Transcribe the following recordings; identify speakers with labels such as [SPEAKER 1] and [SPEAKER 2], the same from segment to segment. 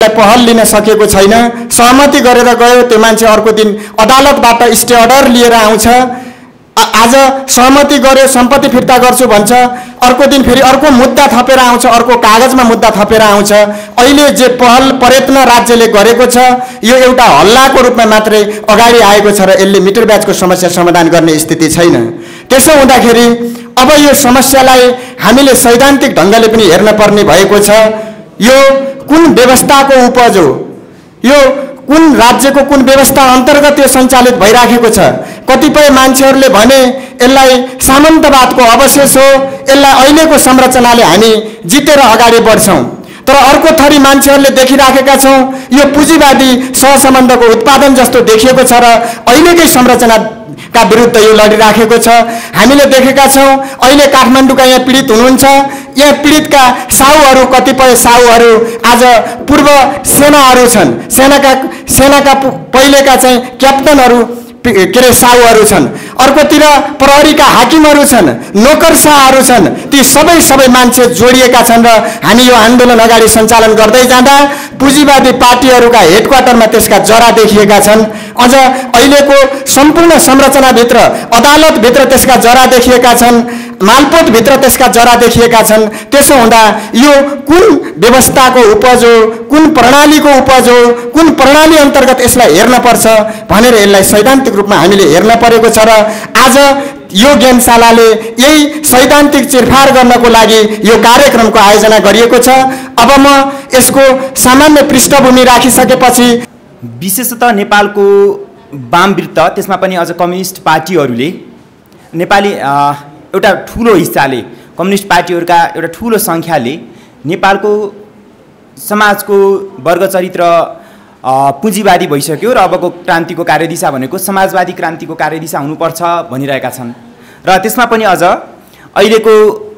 [SPEAKER 1] यसलाई पहल लिन सकेको छैन। सहमति गरेर गयो, त्यो मान्छे अर्को दिन अदालतबाट स्टे अर्डर लिएर आउँछ। आज सहमति गर्यो, सम्पत्ति फिर्ता गर्छु भन्छ, अर्को दिन फेरि अर्को मुद्दा थपेर आउँछ, अर्को कागजमा मुद्दा थपेर आउँछ। अहिले जे पहल प्रयत्न राज्यले गरेको छ यो एउटा हल्लाको रूपमा मात्रै अगाडि आएको छ र यसले मिटर ब्याजको समस्या समाधान गर्ने स्थिति छैन। त्यसो हुँदाखेरि अब यो समस्यालाई हामीले सैद्धान्तिक ढङ्गले पनि हेर्न पर्ने भएको छ। यो कुन व्यवस्थाको उपज हो, यो कुन राज्यको कुन व्यवस्था अन्तर्गत यो सञ्चालित भइराखेको छ। कतिपय मान्छेहरूले भने यसलाई सामन्तवादको अवशेष हो, यसलाई अहिलेको संरचनाले हामी जितेर अगाडि बढ्छौँ। तर अर्को थरी मान्छेहरूले देखिराखेका छौँ यो पुँजीवादी सहसम्बन्धको उत्पादन जस्तो देखिएको छ र अहिलेकै संरचनाका विरुद्ध यो लडिराखेको छ। हामीले देखेका छौँ अहिले काठमाडौँका यहाँ पीडित हुनुहुन्छ, यहाँ पीडितका साहुहरू, कतिपय साहुहरू आज पूर्व सेनाहरू छन्, सेनाका पहिलेका चाहिँ क्याप्टनहरू के अरे साहुहरू छन्, अर्कोतिर प्रहरीका हाकिमहरू छन्, नोकरशाहहरू छन्। ती सबै मान्छे जोडिएका छन् र हामी यो आन्दोलन अगाडि सञ्चालन गर्दै जाँदा पुँजीवादी पार्टीहरूका हेडक्वार्टरमा त्यसका जरा देखिएका छन्। अझ अहिलेको सम्पूर्ण संरचनाभित्र, अदालतभित्र त्यसका जरा देखिएका छन्, मालपोतभित्र त्यसका जरा देखिएका छन्। त्यसो हुँदा यो कुन व्यवस्थाको उपज हो, कुन प्रणालीको उपज हो, कुन प्रणाली अन्तर्गत यसलाई हेर्नुपर्छ भनेर यसलाई सैद्धान्तिक रूपमा हामीले हेर्न परेको छ। र आज यो ज्ञानशालाले यही सैद्धान्तिक चिरफार गर्नको लागि यो कार्यक्रमको आयोजना गरिएको छ। अब म यसको सामान्य पृष्ठभूमि राखिसकेपछि
[SPEAKER 2] विशेषतः नेपालको वामवृत्त, त्यसमा पनि अझ कम्युनिस्ट पार्टीहरूले नेपाली एउटा ठुलो हिस्साले, कम्युनिस्ट पार्टीहरूका एउटा ठुलो सङ्ख्याले नेपालको समाजको वर्ग चरित्र पुँजीवादी भइसक्यो र अबको क्रान्तिको कार्यदिशा भनेको समाजवादी क्रान्तिको कार्यदिशा हुनुपर्छ भनिरहेका छन्। र त्यसमा पनि अझ अहिलेको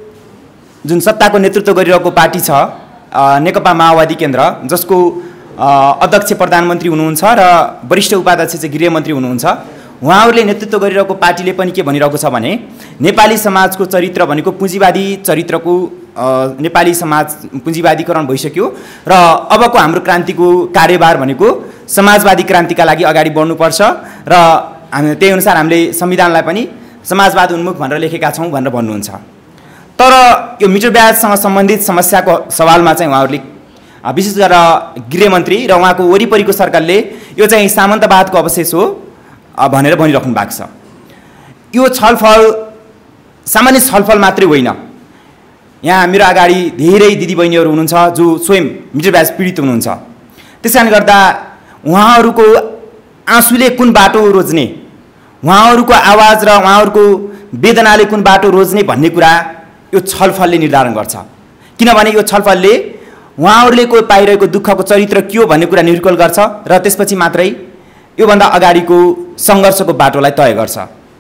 [SPEAKER 2] जुन सत्ताको नेतृत्व गरिरहेको पार्टी छ नेकपा माओवादी केन्द्र, जसको अध्यक्ष प्रधानमन्त्री हुनुहुन्छ र वरिष्ठ उपाध्यक्ष चाहिँ गृहमन्त्री हुनुहुन्छ, उहाँहरूले नेतृत्व गरिरहेको पार्टीले पनि के भनिरहेको छ भने नेपाली समाजको चरित्र भनेको पुँजीवादी चरित्रको, नेपाली समाज पुँजीवादीकरण भइसक्यो र अबको हाम्रो क्रान्तिको कार्यभार भनेको समाजवादी क्रान्तिका लागि अगाडि बढ्नुपर्छ र हामी त्यही अनुसार हामीले संविधानलाई पनि समाजवाद उन्मुख भनेर लेखेका छौँ भनेर भन्नुहुन्छ। तर यो मिटर ब्याजसँग सम्बन्धित समस्याको सवालमा चाहिँ उहाँहरूले विशेष गरेर गृहमन्त्री र उहाँको वरिपरिको सरकारले यो चाहिँ सामन्तवादको अवशेष हो भनेर भनिराख्नु भएको छ। यो छलफल सामान्य छलफल मात्रै होइन, यहाँ मेरो अगाडि धेरै दिदीबहिनीहरू हुनुहुन्छ जो स्वयं मिटर ब्याज पीडित हुनुहुन्छ। त्यसकारणले गर्दा उहाँहरूको आँसुले कुन बाटो रोज्ने, उहाँहरूको आवाज र उहाँहरूको वेदनाले कुन बाटो रोज्ने भन्ने कुरा यो छलफलले निर्धारण गर्छ। किनभने यो छलफलले उहाँहरूले को पाइरहेको दुःखको चरित्र के हो भन्ने कुरा निर्कल गर्छ र त्यसपछि मात्रै योभन्दा अगाडिको सङ्घर्षको बाटोलाई तय गर्छ।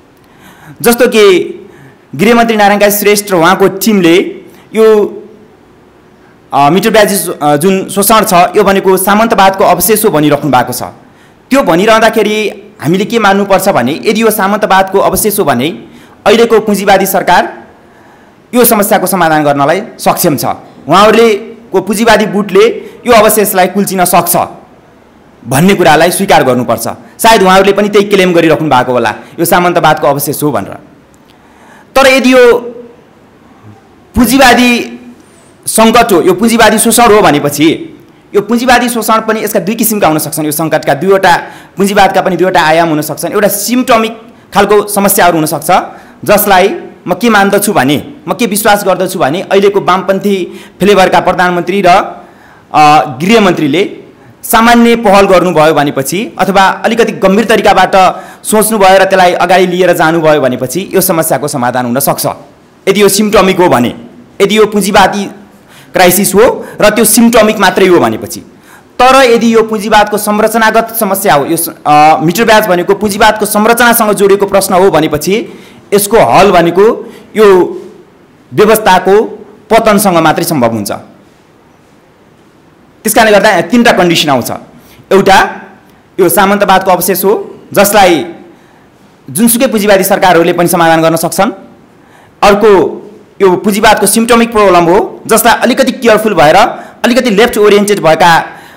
[SPEAKER 2] जस्तो कि गृहमन्त्री नारायण काजी श्रेष्ठ र उहाँको टिमले यो मिटर ब्याज जुन शोषण छ यो भनेको सामन्तवादको अवशेष हो भनिराख्नु भएको छ। त्यो भनिरहँदाखेरि हामीले के मान्नुपर्छ भने यदि यो सामन्तवादको अवशेष हो भने अहिलेको पुँजीवादी सरकार यो समस्याको समाधान गर्नलाई सक्षम छ। उहाँहरूले को पुँजीवादी गुटले यो अवशेषलाई कुल्चिन सक्छ भन्ने कुरालाई स्वीकार गर्नुपर्छ। सायद उहाँहरूले पनि त्यही क्लेम गरिराख्नु भएको होला यो सामन्तवादको अवशेष हो भनेर। तर यदि यो पुँजीवादी सङ्कट हो, यो पुँजीवादी शोषण हो भनेपछि यो पुँजीवादी शोषण पनि यसका दुई किसिमका हुन सक्छन्। यो सङ्कटका दुईवटा, पुँजीवादका पनि दुईवटा आयाम हुन सक्छन्। एउटा सिम्टोमिक खालको समस्याहरू हुन सक्छ जसलाई म के मान्दछु भने, म के विश्वास गर्दछु भने अहिलेको वामपन्थी फ्लेभरका प्रधानमन्त्री र गृहमन्त्रीले सामान्य पहल गर्नुभयो भनेपछि अथवा अलिकति गम्भीर तरिकाबाट सोच्नुभयो र त्यसलाई अगाडि लिएर जानुभयो भनेपछि यो समस्याको समाधान हुन सक्छ यदि यो सिम्टोमिक हो भने, यदि यो पुँजीवादी क्राइसिस हो र त्यो सिम्टोमिक मात्रै हो भनेपछि। तर यदि यो पुँजीवादको संरचनागत समस्या हो, यो मिटर ब्याज भनेको पुँजीवादको संरचनासँग जोडिएको प्रश्न हो भनेपछि यसको हल भनेको यो व्यवस्थाको पतनसँग मात्रै सम्भव हुन्छ। त्यसकारणले गर्दा तीनटा कन्डिसन आउँछ। एउटा यो सामन्तवादको अवशेष हो जसलाई जुनसुकै पुँजीवादी सरकारहरूले पनि समाधान गर्न सक्छन्। अर्को यो पुँजीवादको सिम्टोमिक प्रब्लम हो जसलाई अलिकति केयरफुल भएर अलिकति लेफ्ट ओरिएन्टेड भएका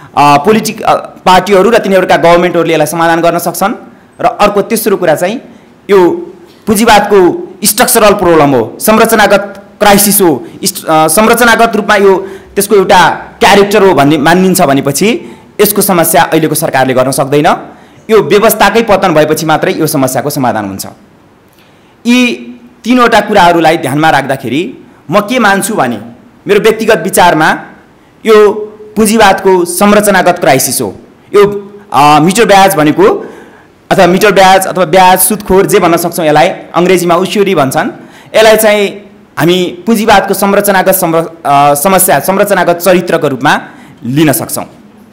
[SPEAKER 2] पार्टीहरू र तिनीहरूका गभर्मेन्टहरूले यसलाई समाधान गर्न सक्छन्। र अर्को तेस्रो कुरा चाहिँ यो पुँजीवादको स्ट्रक्चरल प्रब्लम हो, संरचनागत क्राइसिस हो, संरचनागत रूपमा यो त्यसको एउटा क्यारेक्टर हो भन्ने मानिन्छ भनेपछि यसको समस्या अहिलेको सरकारले गर्न सक्दैन। यो व्यवस्थाकै पतन भएपछि मात्रै यो समस्याको समाधान हुन्छ। यी तीनवटा कुराहरूलाई ध्यानमा राख्दाखेरि म के मान्छु भने मेरो व्यक्तिगत विचारमा यो पुँजीवादको संरचनागत क्राइसिस हो। यो मिटर ब्याज भनेको अथवा मिटर ब्याज अथवा ब्याज सुदखोर जे भन्न सक्छौँ, यसलाई अङ्ग्रेजीमा उस्युरी भन्छन्, यसलाई चाहिँ हामी पुँजीवादको संरचनागत समस्या संरचनागत चरित्रको रूपमा लिन सक्छौँ।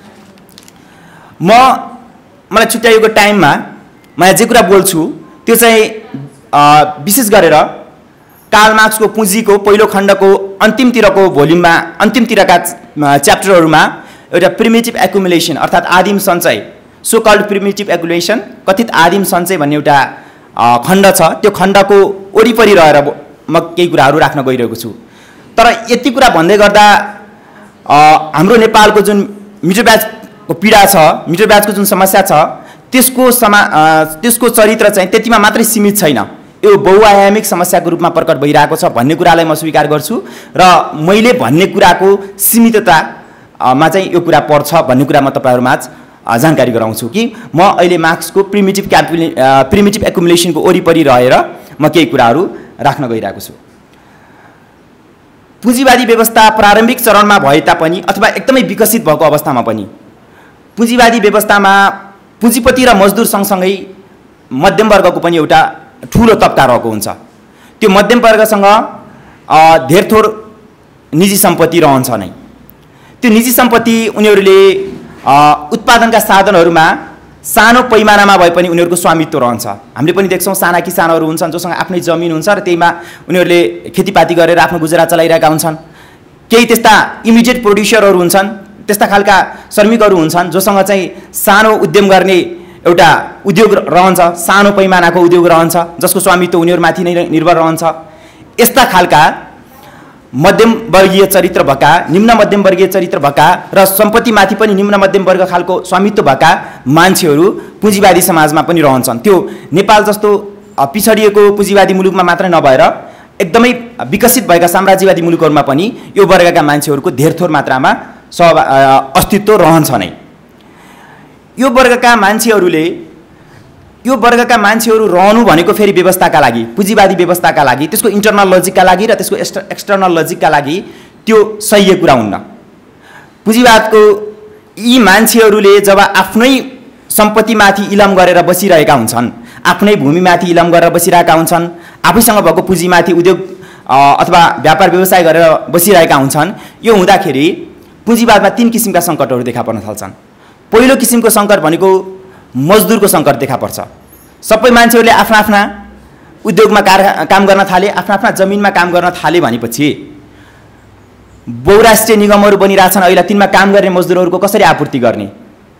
[SPEAKER 2] मलाई छुट्याइएको टाइममा म जे कुरा बोल्छु त्यो चाहिँ विशेष गरेर कार्ल मार्क्सको पुँजीको पहिलो खण्डको अन्तिमतिरको भोल्युममा अन्तिमतिरका च्याप्टरहरूमा एउटा प्रिमिटिभ एकुमुलेसन अर्थात् आदिम सञ्चय, सो कल्ड प्रिमिटिभ एकुमुलेसन, कथित आदिम सञ्चय भन्ने एउटा खण्ड छ। त्यो खण्डको वरिपरि रहेर म केही कुराहरू राख्न गइरहेको छु। तर यति कुरा भन्दै गर्दा हाम्रो नेपालको जुन मिटर ब्याजको पीडा छ, मिटर ब्याजको जुन समस्या छ, त्यसको चरित्र चाहिँ त्यतिमा मात्रै सीमित छैन, यो बहुआयामिक समस्याको रूपमा प्रकट भइरहेको छ भन्ने कुरालाई म स्वीकार गर्छु। र मैले भन्ने कुराको सीमिततामा चाहिँ यो कुरा पर्छ भन्ने कुरा म तपाईँहरूमाझ जानकारी गराउँछु कि म अहिले मार्क्सको प्रिमिटिभ एकुमुलेसनको वरिपरि रहेर म केही कुराहरू राख्न गइरहेको छु। पुँजीवादी व्यवस्था प्रारम्भिक चरणमा भए तापनि अथवा एकदमै विकसित भएको अवस्थामा पनि पुँजीवादी व्यवस्थामा पुँजीपति र मजदुर सँगसँगै मध्यम वर्गको पनि एउटा ठुलो तबका रहेको हुन्छ। त्यो मध्यम वर्गसँग धेर थोर निजी सम्पत्ति रहन्छ नै। त्यो निजी सम्पत्ति उनीहरूले उत्पादनका साधनहरूमा सानो पैमानामा भए पनि उनीहरूको स्वामित्व रहन्छ। हामीले पनि देख्छौँ साना किसानहरू हुन्छन् जोसँग आफ्नै जमिन हुन्छ र त्यहीमा उनीहरूले खेतीपाती गरेर आफ्नो गुजरात चलाइरहेका हुन्छन्। केही त्यस्ता इमिडिएट प्रोड्युसरहरू हुन्छन्, त्यस्ता खालका श्रमिकहरू हुन्छन् जोसँग चाहिँ सानो उद्यम गर्ने एउटा उद्योग रहन्छ, सानो पैमानाको उद्योग रहन्छ जसको स्वामित्व उनीहरूमाथि नै निर्भर रहन्छ। यस्ता खालका मध्यम वर्गीय चरित्र भएका, निम्न मध्यम वर्गीय चरित्र भएका र सम्पत्तिमाथि पनि निम्न मध्यम वर्ग खालको स्वामित्व भएका मान्छेहरू पुँजीवादी समाजमा पनि रहन्छन्। त्यो नेपाल जस्तो पिछडिएको पुँजीवादी मुलुकमा मात्रै नभएर एकदमै विकसित भएका साम्राज्यवादी मुलुकहरूमा पनि यो वर्गका मान्छेहरूको धेर थोर मात्रामा अस्तित्व रहन्छ नै। यो वर्गका मान्छेहरू रहनु भनेको फेरि व्यवस्थाका लागि, पुँजीवादी व्यवस्थाका लागि, त्यसको इन्टरनल लजिकका लागि र त्यसको एक्सटर्नल लजिकका लागि त्यो सही कुरा हुन्न। पुँजीवादको यी मान्छेहरूले जब आफ्नै सम्पत्तिमाथि इलम गरेर बसिरहेका हुन्छन्, आफ्नै भूमिमाथि इलम गरेर बसिरहेका हुन्छन्, आफैसँग भएको पुँजीमाथि उद्योग अथवा व्यापार व्यवसाय गरेर बसिरहेका हुन्छन्, यो हुँदाखेरि पुँजीवादमा 3 किसिमका सङ्कटहरू देखा पर्न थाल्छन्। पहिलो किसिमको सङ्कट भनेको मजदुरको सङ्कट देखा पर्छ। सबै मान्छेहरूले आफ्ना आफ्ना उद्योगमा काम गर्न थाले, आफ्ना आफ्ना जमिनमा काम गर्न थाले भनेपछि बहुराष्ट्रिय निगमहरू बनिरहेछन्, अहिले तिनमा काम गर्ने मजदुरहरूको कसरी आपूर्ति गर्ने?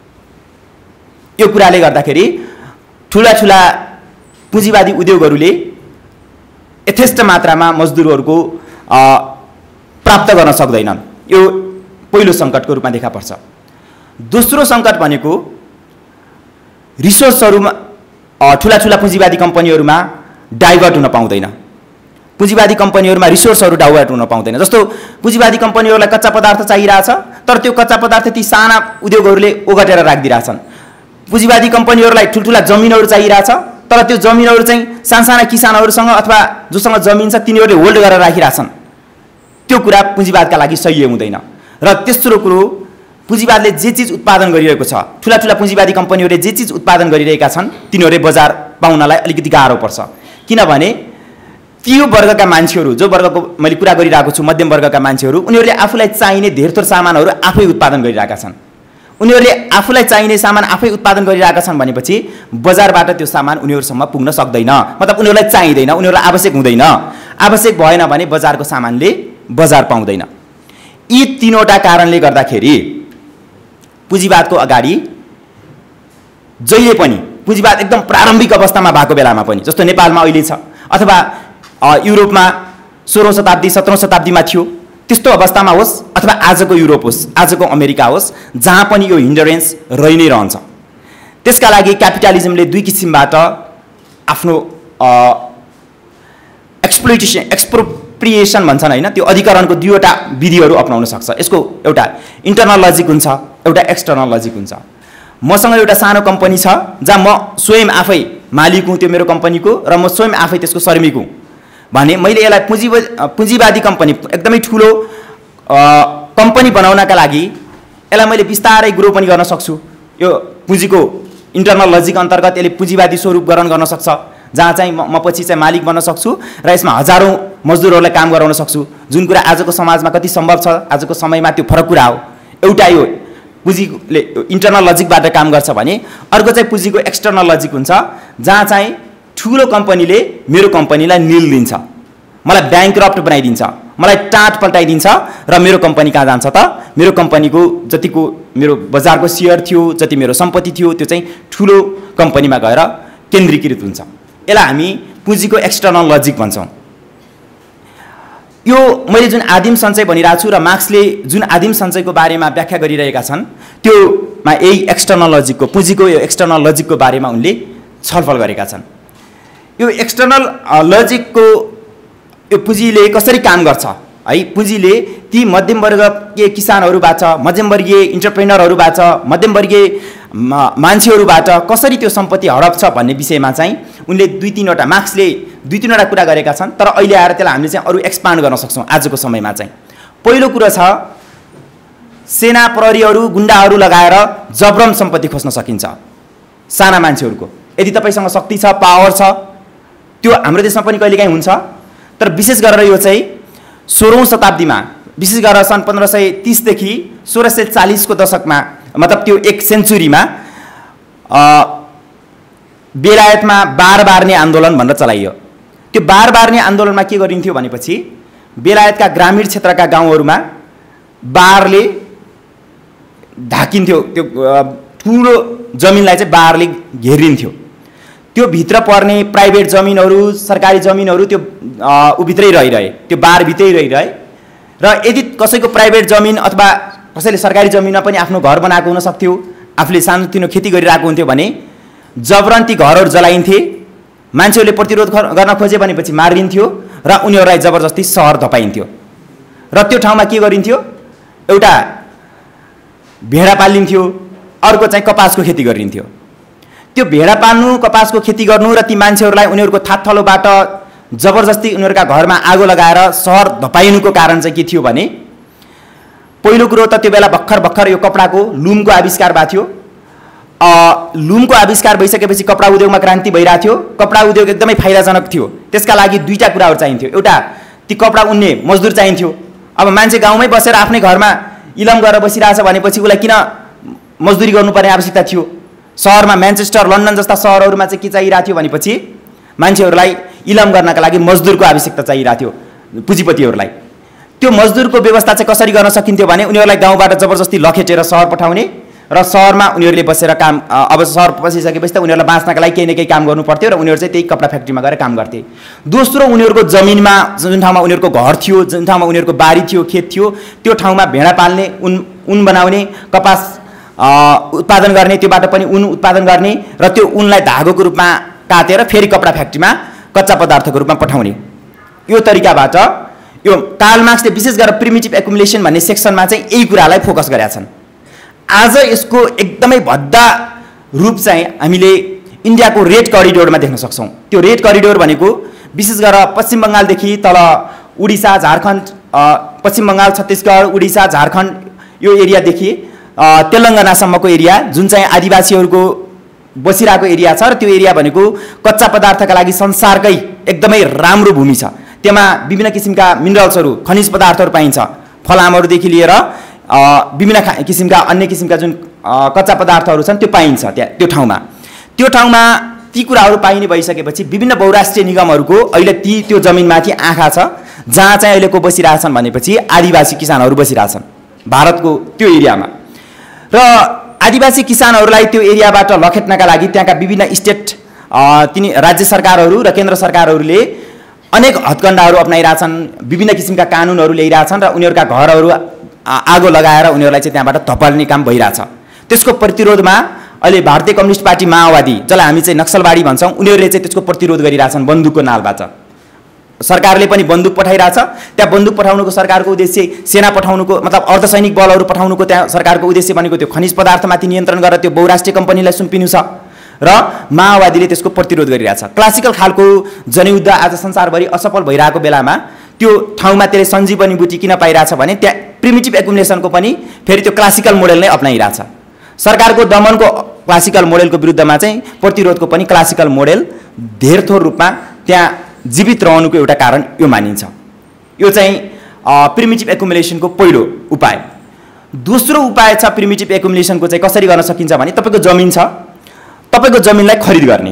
[SPEAKER 2] यो कुराले गर्दाखेरि ठुला ठुला पुँजीवादी उद्योगहरूले यथेष्ट मात्रामा मजदुरहरूको प्राप्त गर्न सक्दैनन्। यो पहिलो सङ्कटको रूपमा देखा पर्छ। दोस्रो सङ्कट भनेको रिसोर्सहरूमा ठुला ठुला पुँजीवादी कम्पनीहरूमा डाइभर्ट हुन पाउँदैन। पुँजीवादी कम्पनीहरूमा रिसोर्सहरू डाइभर्ट हुन पाउँदैन। जस्तो पुँजीवादी कम्पनीहरूलाई कच्चा पदार्थ चाहिरहेछ, तर त्यो कच्चा पदार्थ ती साना उद्योगहरूले ओगटेर राखिदिरहेछन्। पुँजीवादी कम्पनीहरूलाई ठुल्ठुला जमिनहरू चाहिरहेछ, तर त्यो जमिनहरू चाहिँ साना किसानहरूसँग अथवा जोसँग जमिन छ तिनीहरूले होल्ड गरेर राखिरहेछन्। त्यो कुरा पुँजीवादका लागि सही हुँदैन। र तेस्रो कुरो, पुँजीवादले जे चिज उत्पादन गरिरहेको छ, ठुला ठुला पुँजीवादी कम्पनीहरूले जे चिज उत्पादन गरिरहेका छन् तिनीहरूले बजार पाउनलाई अलिकति गाह्रो पर्छ। किनभने त्यो वर्गका मान्छेहरू, जो वर्गको मैले कुरा गरिरहेको छु मध्यम वर्गका मान्छेहरू, उनीहरूले आफूलाई चाहिने धेर थोर सामानहरू आफै उत्पादन गरिरहेका छन्। उनीहरूले आफूलाई चाहिने सामान आफै उत्पादन गरिरहेका छन् भनेपछि बजारबाट त्यो सामान उनीहरूसम्म पुग्न सक्दैन। मतलब उनीहरूलाई चाहिँदैन, उनीहरूलाई आवश्यक हुँदैन। आवश्यक भएन भने बजारको सामानले बजार पाउँदैन। यी तीनवटा कारणले गर्दाखेरि पुँजीवादको अगाडि जहिले पनि पुँजीवाद एकदम प्रारम्भिक अवस्थामा भएको बेलामा पनि, जस्तो नेपालमा अहिले छ अथवा युरोपमा 16औं शताब्दी 17औं शताब्दीमा थियो, त्यस्तो अवस्थामा होस् अथवा आजको युरोप होस्, आजको अमेरिका होस्, जहाँ पनि यो हिन्डरेन्स रहि नै रहन्छ। त्यसका लागि क्यापिटलिजमले दुई किसिमबाट आफ्नो एक्सप्रोप्रिएसन भन्छन् हैन, त्यो अधिकरणको दुईवटा विधिहरू अपनाउन सक्छ। यसको एउटा इन्टरनल लजिक हुन्छ, एउटा एक्सटर्नल लजिक हुन्छ। मसँग एउटा सानो कम्पनी छ जहाँ म स्वयं आफै मालिक हुँ त्यो मेरो कम्पनीको र म स्वयं आफै त्यसको श्रमिक हुँ भने मैले यसलाई पुँजीवादी कम्पनी, एकदमै ठुलो कम्पनी बनाउनका लागि यसलाई मैले बिस्तारै ग्रो पनि गर्न सक्छु। यो पुँजीको इन्टरनल लजिक अन्तर्गत यसले पुँजीवादी स्वरूप ग्रहण गर्न सक्छ, जहाँ चाहिँ म पछि चाहिँ मालिक बन्न सक्छु र यसमा हजारौँ मजदुरहरूलाई काम गराउन सक्छु, जुन कुरा आजको समाजमा कति सम्भव छ, आजको समयमा त्यो फरक कुरा हो। एउटा यो पुँजीले इन्टरनल लजिकबाट काम गर्छ भने अर्को चाहिँ पुँजीको एक्सटर्नल लजिक हुन्छ, जहाँ चाहिँ ठुलो कम्पनीले मेरो कम्पनीलाई निल दिन्छ, मलाई ब्याङ्क्रप्ट बनाइदिन्छ, मलाई टाँट पल्टाइदिन्छ र मेरो कम्पनी कहाँ जान्छ त? मेरो कम्पनीको जतिको मेरो बजारको सेयर थियो, जति मेरो सम्पत्ति थियो, त्यो चाहिँ ठुलो कम्पनीमा गएर केन्द्रीकृत हुन्छ। यसलाई हामी पुँजीको एक्सटर्नल लजिक भन्छौँ। यो मैले जुन आदिम सञ्चय भनिरहेको छु र मार्क्सले जुन आदिम सञ्चयको बारेमा व्याख्या गरिरहेका छन् त्योमा यही एक्सटर्नल लजिकको, पुँजीको यो एक्सटर्नल लजिकको बारेमा उनले छलफल गरेका छन्। यो एक्सटर्नल लजिकको यो पुँजीले कसरी काम गर्छ है, पुँजीले ती मध्यमवर्गीय किसानहरूबाट, मध्यमवर्गीय इन्टरप्रेनरहरूबाट, मध्यमवर्गीय मान्छेहरूबाट कसरी त्यो सम्पत्ति हडप्छ भन्ने विषयमा चाहिँ उनले मार्क्सले दुई तीनवटा कुरा गरेका छन्। तर अहिले आएर त्यसलाई हामीले चाहिँ अरू एक्सपान्ड गर्न सक्छौँ आजको समयमा चाहिँ। पहिलो कुरो छ, सेना प्रहरीहरू गुण्डाहरू लगाएर जबरन सम्पत्ति खोज्न सकिन्छ साना मान्छेहरूको। यदि तपाईँसँग शक्ति छ, पावर छ, त्यो हाम्रो देशमा पनि कहिलेकाहीँ हुन्छ। तर विशेष गरेर यो चाहिँ 16औं शताब्दीमा, विशेष गरेर सन् 1530 देखि 1640 को दशकमा, मतलब त्यो एक सेन्चुरीमा बेलायतमा बार बार्ने आन्दोलन भनेर चलाइयो। त्यो बार बार्ने आन्दोलनमा के गरिन्थ्यो भनेपछि बेलायतका ग्रामीण क्षेत्रका गाउँहरूमा बारले ढाकिन्थ्यो, त्यो ठुलो जमिनलाई चाहिँ बारले घेरिन्थ्यो। त्यो भित्र पर्ने प्राइभेट जमिनहरू, सरकारी जमिनहरू त्यो भित्रै रहिरहे, त्यो बारभित्रै रहिरहे। र यदि कसैको प्राइभेट जमिन अथवा कसैले सरकारी जमिनमा पनि आफ्नो घर बनाएको हुन सक्थ्यो, आफूले सानोतिनो खेती गरिरहेको हुन्थ्यो भने जबरन ती घरहरू जलाइन्थे। मान्छेहरूले प्रतिरोध गर्न खोजे भनेपछि मारिन्थ्यो र उनीहरूलाई जबरजस्ती सहर धपाइन्थ्यो। र त्यो ठाउँमा के गरिन्थ्यो, एउटा भेडा पालिन्थ्यो, अर्को चाहिँ कपासको खेती गरिन्थ्यो। त्यो भेडा पाल्नु, कपासको खेती गर्नु र ती मान्छेहरूलाई उनीहरूको थातथलोबाट जबरजस्ती उनीहरूका घरमा आगो लगाएर सहर धपाइनुको कारण चाहिँ के थियो भने, पहिलो कुरो त त्यो बेला भर्खर यो कपडाको लुमको आविष्कार भएको थियो। लुमको आविष्कार भइसकेपछि कपडा उद्योगमा क्रान्ति भइरहेको थियो। कपडा उद्योग एकदमै फाइदाजनक थियो। त्यसका लागि दुईटा कुराहरू चाहिन्थ्यो। एउटा, ती कपडा उन्ने मजदुर चाहिन्थ्यो। अब मान्छे गाउँमै बसेर आफ्नै घरमा इलम गरेर बसिरहेछ भनेपछि उसलाई किन मजदुरी गर्नुपर्ने आवश्यकता थियो? सहरमा म्यान्चेस्टर, लन्डन जस्ता सहरहरूमा चाहिँ के चाहिरहेको थियो भनेपछि मान्छेहरूलाई इलम गर्नका लागि मजदुरको आवश्यकता चाहिरहेको थियो पुँजीपतिहरूलाई। त्यो मजदुरको व्यवस्था चाहिँ कसरी गर्न सकिन्थ्यो भने उनीहरूलाई गाउँबाट जबरजस्ती लखेटेर सहर पठाउने र सहरमा उनीहरूले बसेर काम, अब सहर बसिसकेपछि त उनीहरूलाई बाँच्नका लागि केही न केही काम गर्नु पर्थ्यो र उनीहरू चाहिँ त्यही कपडा फ्याक्ट्रीमा गएर काम गर्थे। दोस्रो, उनीहरूको जमिनमा, जुन ठाउँमा उनीहरूको घर थियो, जुन ठाउँमा उनीहरूको बारी थियो, खेत थियो, त्यो ठाउँमा भेडा पाल्ने, उन बनाउने, कपास उत्पादन गर्ने, त्योबाट पनि उन उत्पादन गर्ने र त्यो उनलाई धागोको रूपमा काटेर फेरि कपडा फ्याक्ट्रीमा कच्चा पदार्थको रूपमा पठाउने। यो तरिकाबाट यो कार्ल मार्क्सले विशेष गरेर प्रिमिटिभ एकुमुलेसन भन्ने सेक्सनमा चाहिँ यही कुरालाई फोकस गरेका छन्। आज यसको एकदमै भद्दा रूप चाहिँ हामीले इन्डियाको रेड करिडोरमा देख्न सक्छौँ। त्यो रेड करिडोर भनेको विशेष गरेर पश्चिम बङ्गालदेखि तल उडिसा, झारखण्ड, पश्चिम बङ्गाल, छत्तिसगढ, उडिसा, झारखण्ड यो एरियादेखि तेलङ्गानासम्मको एरिया, जुन चाहिँ आदिवासीहरूको बसिरहेको एरिया छ। र त्यो एरिया भनेको कच्चा पदार्थका लागि संसारकै एकदमै राम्रो भूमि छ। त्यसमा विभिन्न किसिमका मिनरल्सहरू, खनिज पदार्थहरू पाइन्छ। फलामहरूदेखि लिएर विभिन्न किसिमका अन्य किसिमका जुन कच्चा पदार्थहरू छन् त्यो पाइन्छ त्यो ठाउँमा। त्यो ठाउँमा ती कुराहरू पाइने भइसकेपछि विभिन्न बहुराष्ट्रिय निगमहरूको अहिले त्यो जमिनमाथि आँखा छ। जहाँ चाहिँ अहिले को बसिरहेछन् भनेपछि आदिवासी किसानहरू बसिरहेछन् भारतको त्यो एरियामा। र आदिवासी किसानहरूलाई त्यो एरियाबाट लखेट्नका लागि त्यहाँका विभिन्न स्टेट, राज्य सरकारहरू र केन्द्र सरकारहरूले अनेक हत्कण्डाहरू अपनाइरहेछन्, विभिन्न किसिमका कानुनहरू ल्याइरहेछन् र उनीहरूका घरहरू आगो लगाएर उनीहरूलाई चाहिँ त्यहाँबाट धपाल्ने काम भइरहेछ। त्यसको प्रतिरोधमा अहिले भारतीय कम्युनिस्ट पार्टी माओवादी, जसलाई हामी चाहिँ नक्सलवादी भन्छौँ, उनीहरूले चाहिँ त्यसको प्रतिरोध गरिरहेछन् बन्दुकको नालबाट। सरकारले पनि बन्दुक पठाइरहेछ। त्यहाँ बन्दुक पठाउनुको सरकारको उद्देश्य सेना पठाउनुको मतलब अर्धसैनिक बलहरू पठाउनुको त्यहाँ सरकारको उद्देश्य भनेको त्यो खनिज पदार्थमाथि नियन्त्रण गरेर त्यो बहुराष्ट्रिय कम्पनीलाई सुम्पिनु छ र माओवादीले त्यसको प्रतिरोध गरिरहेछ। क्लासिकल खालको जनयुद्ध आज संसारभरि असफल भइरहेको बेलामा त्यो ठाउँमा त्यसले सञ्जीवनी बुटी किन पाइरहेछ भने त्यहाँ प्रिमिटिभ एकुमुलेसनको पनि फेरि त्यो क्लासिकल मोडेल नै अप्नाइरहेछ। सरकारको दमनको क्लासिकल मोडेलको विरुद्धमा चाहिँ प्रतिरोधको पनि क्लासिकल मोडेल धेर थोर रूपमा त्यहाँ जीवित रहनुको एउटा कारण यो मानिन्छ। यो चाहिँ प्रिमिटिभ एकुमुलेसनको पहिलो उपाय। दोस्रो उपाय छ प्रिमिटिभ एकुमुलेसनको चाहिँ कसरी गर्न सकिन्छ भने तपाईँको जमिन छ, तपाईँको जमिनलाई खरिद गर्ने,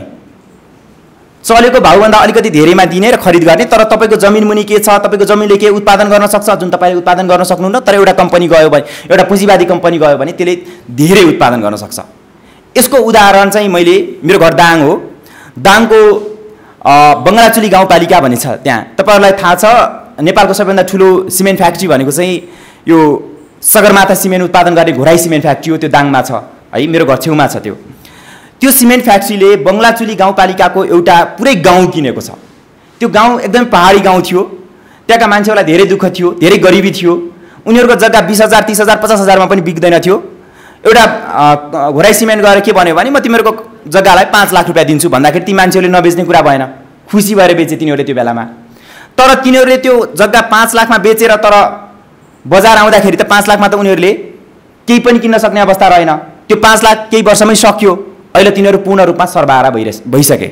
[SPEAKER 2] चलेको भाउभन्दा अलिकति धेरैमा दिने र खरिद गर्ने। तर तपाईँको जमिन मुनि के छ, तपाईँको जमिनले के उत्पादन गर्न सक्छ जुन तपाईँले उत्पादन गर्न सक्नुहुन्न, तर एउटा कम्पनी गयो भने, एउटा पुँजीवादी कम्पनी गयो भने त्यसले धेरै उत्पादन गर्न सक्छ। यसको उदाहरण चाहिँ मैले, मेरो घर दाङ हो, दाङको बङ्गलाचुली गाउँपालिका भन्ने छ। त्यहाँ तपाईँहरूलाई थाहा छ नेपालको सबैभन्दा ठुलो सिमेन्ट फ्याक्ट्री भनेको चाहिँ यो सगरमाथा सिमेन्ट उत्पादन गर्ने घोराई सिमेन्ट फ्याक्ट्री हो, त्यो दाङमा छ है, मेरो घर छेउमा छ। त्यो सिमेन्ट फ्याक्ट्रीले बङ्गलाचुली गाउँपालिकाको एउटा पुरै गाउँ किनेको छ। त्यो गाउँ एकदम पहाडी गाउँ थियो, त्यहाँका मान्छेहरूलाई धेरै दुःख थियो, धेरै गरिबी थियो। उनीहरूको जग्गा 20,000, 30,000, 50,000मा पनि बिक्दैन थियो। एउटा घोराई सिमेन्ट गएर के भन्यो भने म तिमीहरूको जग्गालाई 5 लाख रुपियाँ दिन्छु भन्दाखेरि ती मान्छेहरूले नबेच्ने कुरा भएन, खुसी भएर बेचे तिनीहरूले त्यो बेलामा। तर तिनीहरूले त्यो जग्गा 5 लाखमा बेचेर तर बजार आउँदाखेरि त 5 लाखमा त उनीहरूले केही पनि किन्न सक्ने अवस्था रहेन। त्यो 5 लाख केही वर्षमै सक्यो। अहिले तिनीहरू पूर्ण रूपमा सर्वहारा भइसके।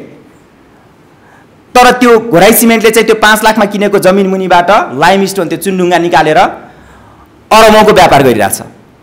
[SPEAKER 2] तर त्यो घोराई सिमेन्टले चाहिँ त्यो 5 लाखमा किनेको जमिन मुनिबाट लाइमस्टोन त्यो चुनढुङ्गा निकालेर अरबौँको व्यापार गरिरहेछ।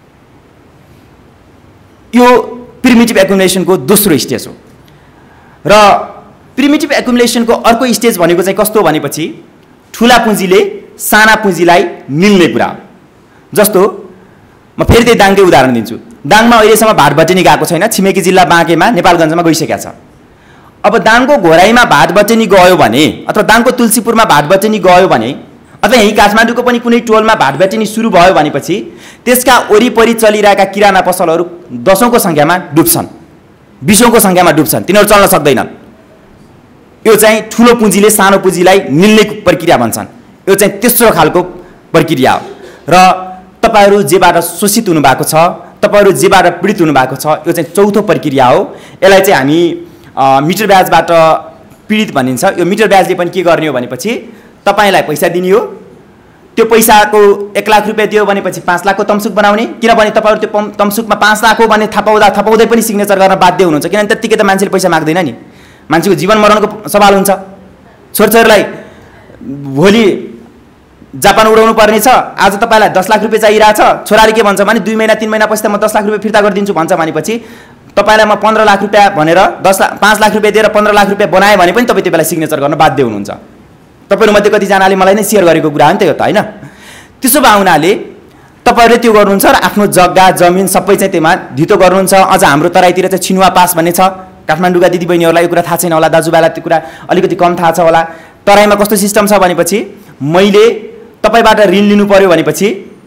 [SPEAKER 2] यो प्रिमिटिभ एकुमुलेसनको दोस्रो स्टेज हो। र प्रिमिटिभ एकुमुलेसनको अर्को स्टेज भनेको चाहिँ कस्तो भनेपछि ठुला पुँजीले साना पुँजीलाई मिल्ने कुरा हो। जस्तो म फेरि त्यही दाङकै उदाहरण दिन्छु। दाङमा अहिलेसम्म भाट बटेनी गएको छैन, छिमेकी जिल्ला बाँकेमा नेपालगञ्जमा गइसकेको छ। अब दाङको घोराईमा भाट बटेनी गयो भने अथवा दाङको तुलसीपुरमा भाट बटेनी गयो भने अथवा यहीँ काठमाडौँको पनि कुनै टोलमा भाट बटेनी सुरु भयो भनेपछि त्यसका वरिपरि चलिरहेका किराना पसलहरू 10औँको सङ्ख्यामा डुब्छन्, 20औँको सङ्ख्यामा डुब्छन्, तिनीहरू चल्न सक्दैनन्। यो चाहिँ ठुलो पुँजीले सानो पुँजीलाई मिल्ने प्रक्रिया भन्छन्। यो चाहिँ तेस्रो खालको प्रक्रिया हो। र तपाईँहरू जेबाट शोषित हुनुभएको छ, तपाईँहरू जेबाट पीडित हुनुभएको छ, यो चाहिँ चौथो प्रक्रिया हो। यसलाई चाहिँ हामी मिटर ब्याजबाट पीडित भनिन्छ। यो मिटर ब्याजले पनि के गर्ने हो भनेपछि तपाईँलाई पैसा दिने हो। त्यो पैसाको 1 लाख रुपियाँ दियो भनेपछि 5 लाखको तमसुक बनाउने, किनभने तपाईँहरू त्यो तमसुकमा 5 लाख हो भने थपाउँदै पनि सिग्नेचर गर्न बाध्य हुनुहुन्छ, किनभने त्यत्तिकै त मान्छेले पैसा माग्दैन नि। मान्छेको जीवन मरणको सवाल हुन्छ। छोरछोरीलाई भोलि जापान उडाउनु पर्ने छ, आज तपाईँलाई 10 लाख रुपियाँ चाहिरहेछ, छोराले के भन्छ भने 2 महिना 3 महिनापछि त म 10 लाख रुपियाँ फिर्ता गरिदिन्छु भन्छ भनेपछि तपाईँलाई म 15 लाख रुपियाँ भनेर 5 लाख रुपियाँ दिएर 15 लाख रुपियाँ बनाएँ भने पनि तपाईँ त्यो बेला सिग्नेचर गर्न बाध्य हुनुहुन्छ। तपाईँहरूमध्ये कतिजनाले मलाई नै सेयर गरेको कुरा हो नि त्यो त, होइन? त्यसो भए हुनाले तपाईँहरूले त्यो गर्नुहुन्छ र आफ्नो जग्गा जमिन सबै चाहिँ त्यसमा धितो गर्नुहुन्छ। अझ हाम्रो तराईतिर चाहिँ छिनुवा पास भन्ने छ। काठमाडौँका दिदीबहिनीहरूलाई यो कुरा थाहा छैन होला, दाजुभाइलाई त्यो कुरा अलिकति कम थाहा छ होला। तराईमा कस्तो सिस्टम छ भनेपछि मैले तपाईँबाट ऋण लिनु पर्यो भनेपछि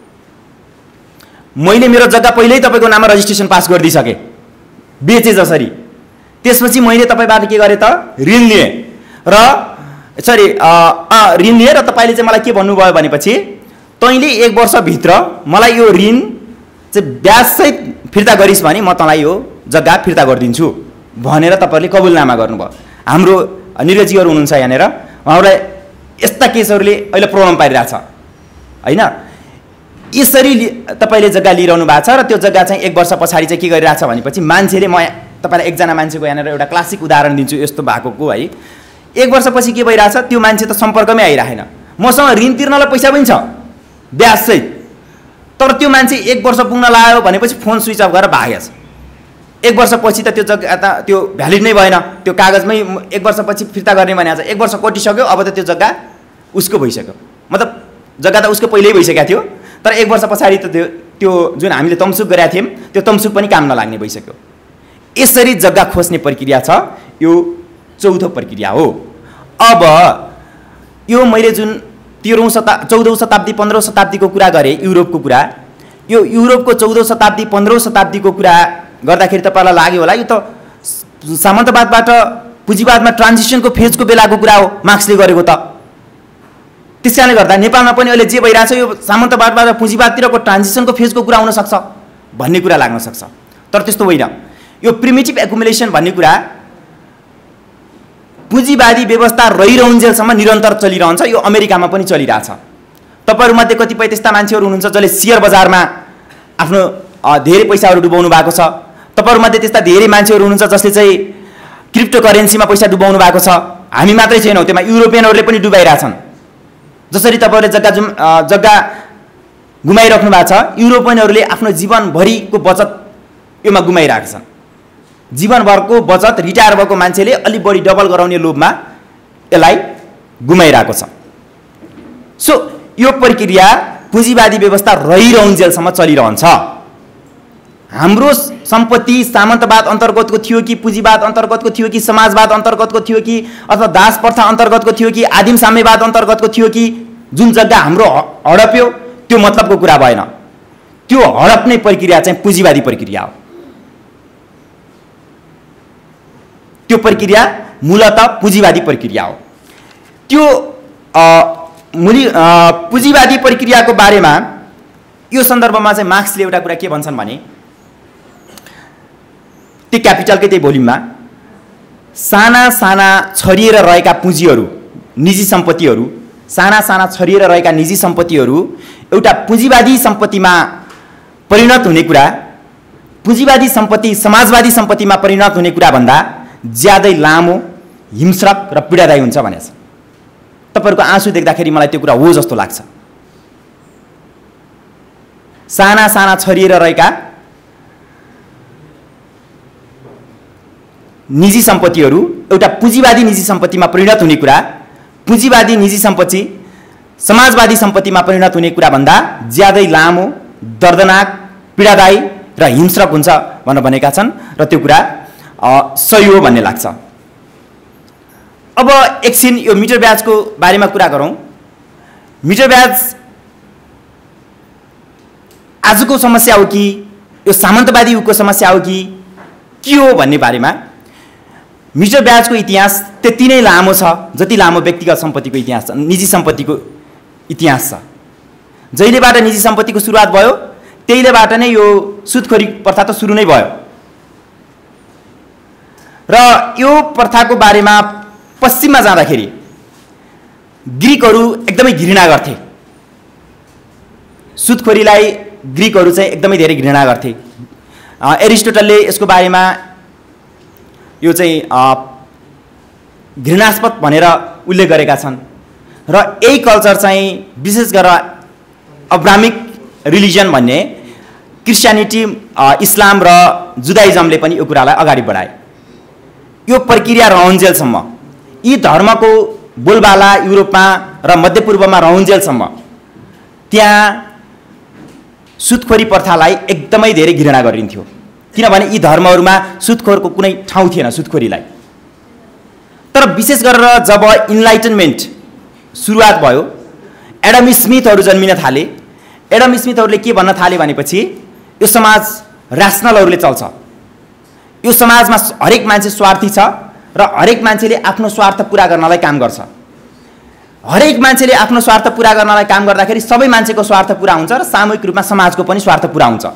[SPEAKER 2] मैले मेरो जग्गा पहिल्यै तपाईँको नाममा रजिस्ट्रेसन पास गरिदिइसकेँ बेचे जसरी। त्यसपछि मैले तपाईँबाट के गरेँ त ऋण लिएँ र ऋण लिएर तपाईँले चाहिँ मलाई के भन्नुभयो भनेपछि तैँले 1 वर्षभित्र मलाई यो ऋण चाहिँ ब्याजसहित फिर्ता गरिस् भने म तँलाई यो जग्गा फिर्ता गरिदिन्छु भनेर तपाईँहरूले कबुलनामा गर्नुभयो। हाम्रो निर्गजीहरू हुनुहुन्छ यहाँनिर, उहाँहरूलाई यस्ता केसहरूले अहिले प्रब्लम पारिरहेछ, होइन? यसरी तपाईँले जग्गा लिइरहनु भएको छ र त्यो जग्गा चाहिँ 1 वर्ष पछाडि चाहिँ के गरिरहेछ भनेपछि मान्छेले, म तपाईँलाई एकजना मान्छेको यहाँनिर एउटा क्लासिक उदाहरण दिन्छु यस्तो भएकोको है। 1 वर्षपछि के भइरहेछ, त्यो मान्छे त सम्पर्कमै आइरहेन, मसँग ऋण तिर्नलाई पैसा पनि छ ब्याजसहित, तर त्यो मान्छे 1 वर्ष पुग्न लाग्यो भनेपछि फोन स्विच अफ गरेर भागेछ। 1 वर्षपछि त त्यो जग्गा त त्यो भ्यालिड नै भएन, त्यो कागजमै 1 वर्षपछि फिर्ता गर्ने भनेको छ। 1 वर्ष कटिसक्यो, अब त त्यो जग्गा उसको भइसक्यो, मतलब जग्गा त उसको पहिल्यै भइसकेको थियो, तर 1 वर्ष पछाडि त त्यो जुन हामीले तमसुक गरेका थियौँ त्यो तमसुक पनि काम नलाग्ने भइसक्यो। यसरी जग्गा खोज्ने प्रक्रिया छ, यो चौथो प्रक्रिया हो। अब यो मैले जुन 14औं शताब्दी 15औं शताब्दीको कुरा गरेँ, युरोपको कुरा, यो युरोपको 14औं शताब्दी 15औं शताब्दीको कुरा गर्दाखेरि तपाईँलाई लाग्यो होला यो त सामन्तवादबाट पुँजीवादमा ट्रान्जिसनको फेजको बेलाको कुरा हो, मार्क्सले गरेको त। त्यस कारणले गर्दा नेपालमा पनि अहिले जे भइरहेछ यो सामन्तवादबाट पुँजीवादतिरको ट्रान्जिसनको फेजको कुरा हुनसक्छ भन्ने कुरा लाग्न सक्छ। तर त्यस्तो होइन। यो प्रिमिटिभ एकुमुलेसन भन्ने कुरा पुँजीवादी व्यवस्था रहिरहन्जेलसम्म निरन्तर चलिरहन्छ। यो अमेरिकामा पनि चलिरहेछ। तपाईँहरूमध्ये कतिपय त्यस्ता मान्छेहरू हुनुहुन्छ जसले सेयर बजारमा आफ्नो धेरै पैसाहरू डुबाउनु भएको छ। तपाईँहरूमध्ये त्यस्ता धेरै मान्छेहरू हुनुहुन्छ जसले चाहिँ क्रिप्टो करेन्सीमा पैसा डुबाउनु भएको छ। हामी मात्रै छैनौँ, त्यसमा युरोपियनहरूले पनि डुबाइरहेछन्। जसरी तपाईँहरूले जग्गा गुमाइराख्नु भएको छ, युरोपियनहरूले आफ्नो जीवनभरिको बचत योमा गुमाइरहेका छन्। जीवनभरको बचत रिटायर भएको मान्छेले अलि बढी डबल गराउने लोभमा यसलाई गुमाइरहेको छ। सो यो प्रक्रिया पुँजीवादी व्यवस्था रहिरहन्जेलसम्म चलिरहन्छ। हाम्रो सम्पत्ति सामन्तवाद अन्तर्गतको थियो कि पुँजीवाद अन्तर्गतको थियो कि समाजवाद अन्तर्गतको थियो कि अथवा दास प्रथा अन्तर्गतको थियो कि आदिम साम्यवाद अन्तर्गतको थियो कि जुन जग्गा हाम्रो हडप्यो त्यो मतलबको कुरा भएन। त्यो हडप्ने प्रक्रिया चाहिँ पुँजीवादी प्रक्रिया हो। त्यो प्रक्रिया मूलतः पुँजीवादी प्रक्रिया हो। त्यो पुँजीवादी प्रक्रियाको बारेमा यो सन्दर्भमा चाहिँ मार्क्सले एउटा कुरा के भन्छन् भने त्यो क्यापिटलकै त्यही भोल्युममा साना साना छरिएर रहेका पुँजीहरू, निजी सम्पत्तिहरू, साना साना छरिएर रहेका निजी सम्पत्तिहरू एउटा पुँजीवादी सम्पत्तिमा परिणत हुने कुरा, पुँजीवादी सम्पत्ति समाजवादी सम्पत्तिमा परिणत हुने कुरा भन्दा ज्यादै लामो, हिंस्रक र पीडादायी हुन्छ भनेछ। तपाईहरुको आँसु देख्दाखेरि मलाई त्यो कुरा हो जस्तो लाग्छ। साना साना छरिएर रहेका निजी सम्पत्तिहरू एउटा पुँजीवादी निजी सम्पत्तिमा परिणत हुने कुरा, पुँजीवादी निजी सम्पत्ति समाजवादी सम्पत्तिमा परिणत हुने कुरा भन्दा ज्यादै लामो, दर्दनाक, पीडादायी र हिंस्रक हुन्छ भनेर भनेका छन् र त्यो कुरा सही हो भन्ने लाग्छ। अब एकछिन यो मिटर ब्याजको बारेमा कुरा गरौँ। मिटर ब्याज आजको समस्या हो कि यो सामन्तवादी युगको समस्या हो कि के हो भन्ने बारेमा मिटर ब्याजको इतिहास त्यति नै लामो छ जति लामो व्यक्तिगत सम्पत्तिको इतिहास छ, निजी सम्पत्तिको इतिहास छ। जहिलेबाट निजी सम्पत्तिको सुरुवात भयो त्यहिलेबाट नै यो सुदखोरी प्रथा त सुरु नै भयो र यो प्रथाको बारेमा पश्चिममा जाँदाखेरि ग्रीकहरू एकदमै घृणा गर्थे। सुदखोरीलाई ग्रीकहरू चाहिँ एकदमै धेरै घृणा गर्थे। एरिस्टोटलले यसको बारेमा यो चाहिँ घृणास्पद भनेर उल्लेख गरेका छन् र यही कल्चर चाहिँ विशेष गरेर अब्राहमिक रिलिजन भन्ने क्रिस्चियनिटी, इस्लाम र जुदाइजमले पनि यो कुरालाई अगाडि बढाए। यो प्रक्रिया रहन्जेलसम्म, यी धर्मको बोलबाला युरोपमा र मध्यपूर्वमा रहन्जेलसम्म त्यहाँ सुदखोरी प्रथालाई एकदमै धेरै घृणा गरिन्थ्यो, किनभने यी धर्महरूमा सुदखोरको कुनै ठाउँ थिएन सुदखोरीलाई। तर विशेष गरेर जब इन्लाइटनमेन्ट सुरुवात भयो, एडम स्मिथहरू जन्मिन थाले। एडम स्मिथहरूले के भन्न थाले भनेपछि यो समाज ऱ्यासनलहरूले चल्छ, यो समाजमा हरेक मान्छे स्वार्थी छ र हरेक मान्छेले आफ्नो स्वार्थ पुरा गर्नलाई काम गर्छ। हरेक मान्छेले आफ्नो स्वार्थ पुरा गर्नलाई काम गर्दाखेरि सबै मान्छेको स्वार्थ पुरा हुन्छ र सामूहिक रूपमा समाजको पनि स्वार्थ पुरा हुन्छ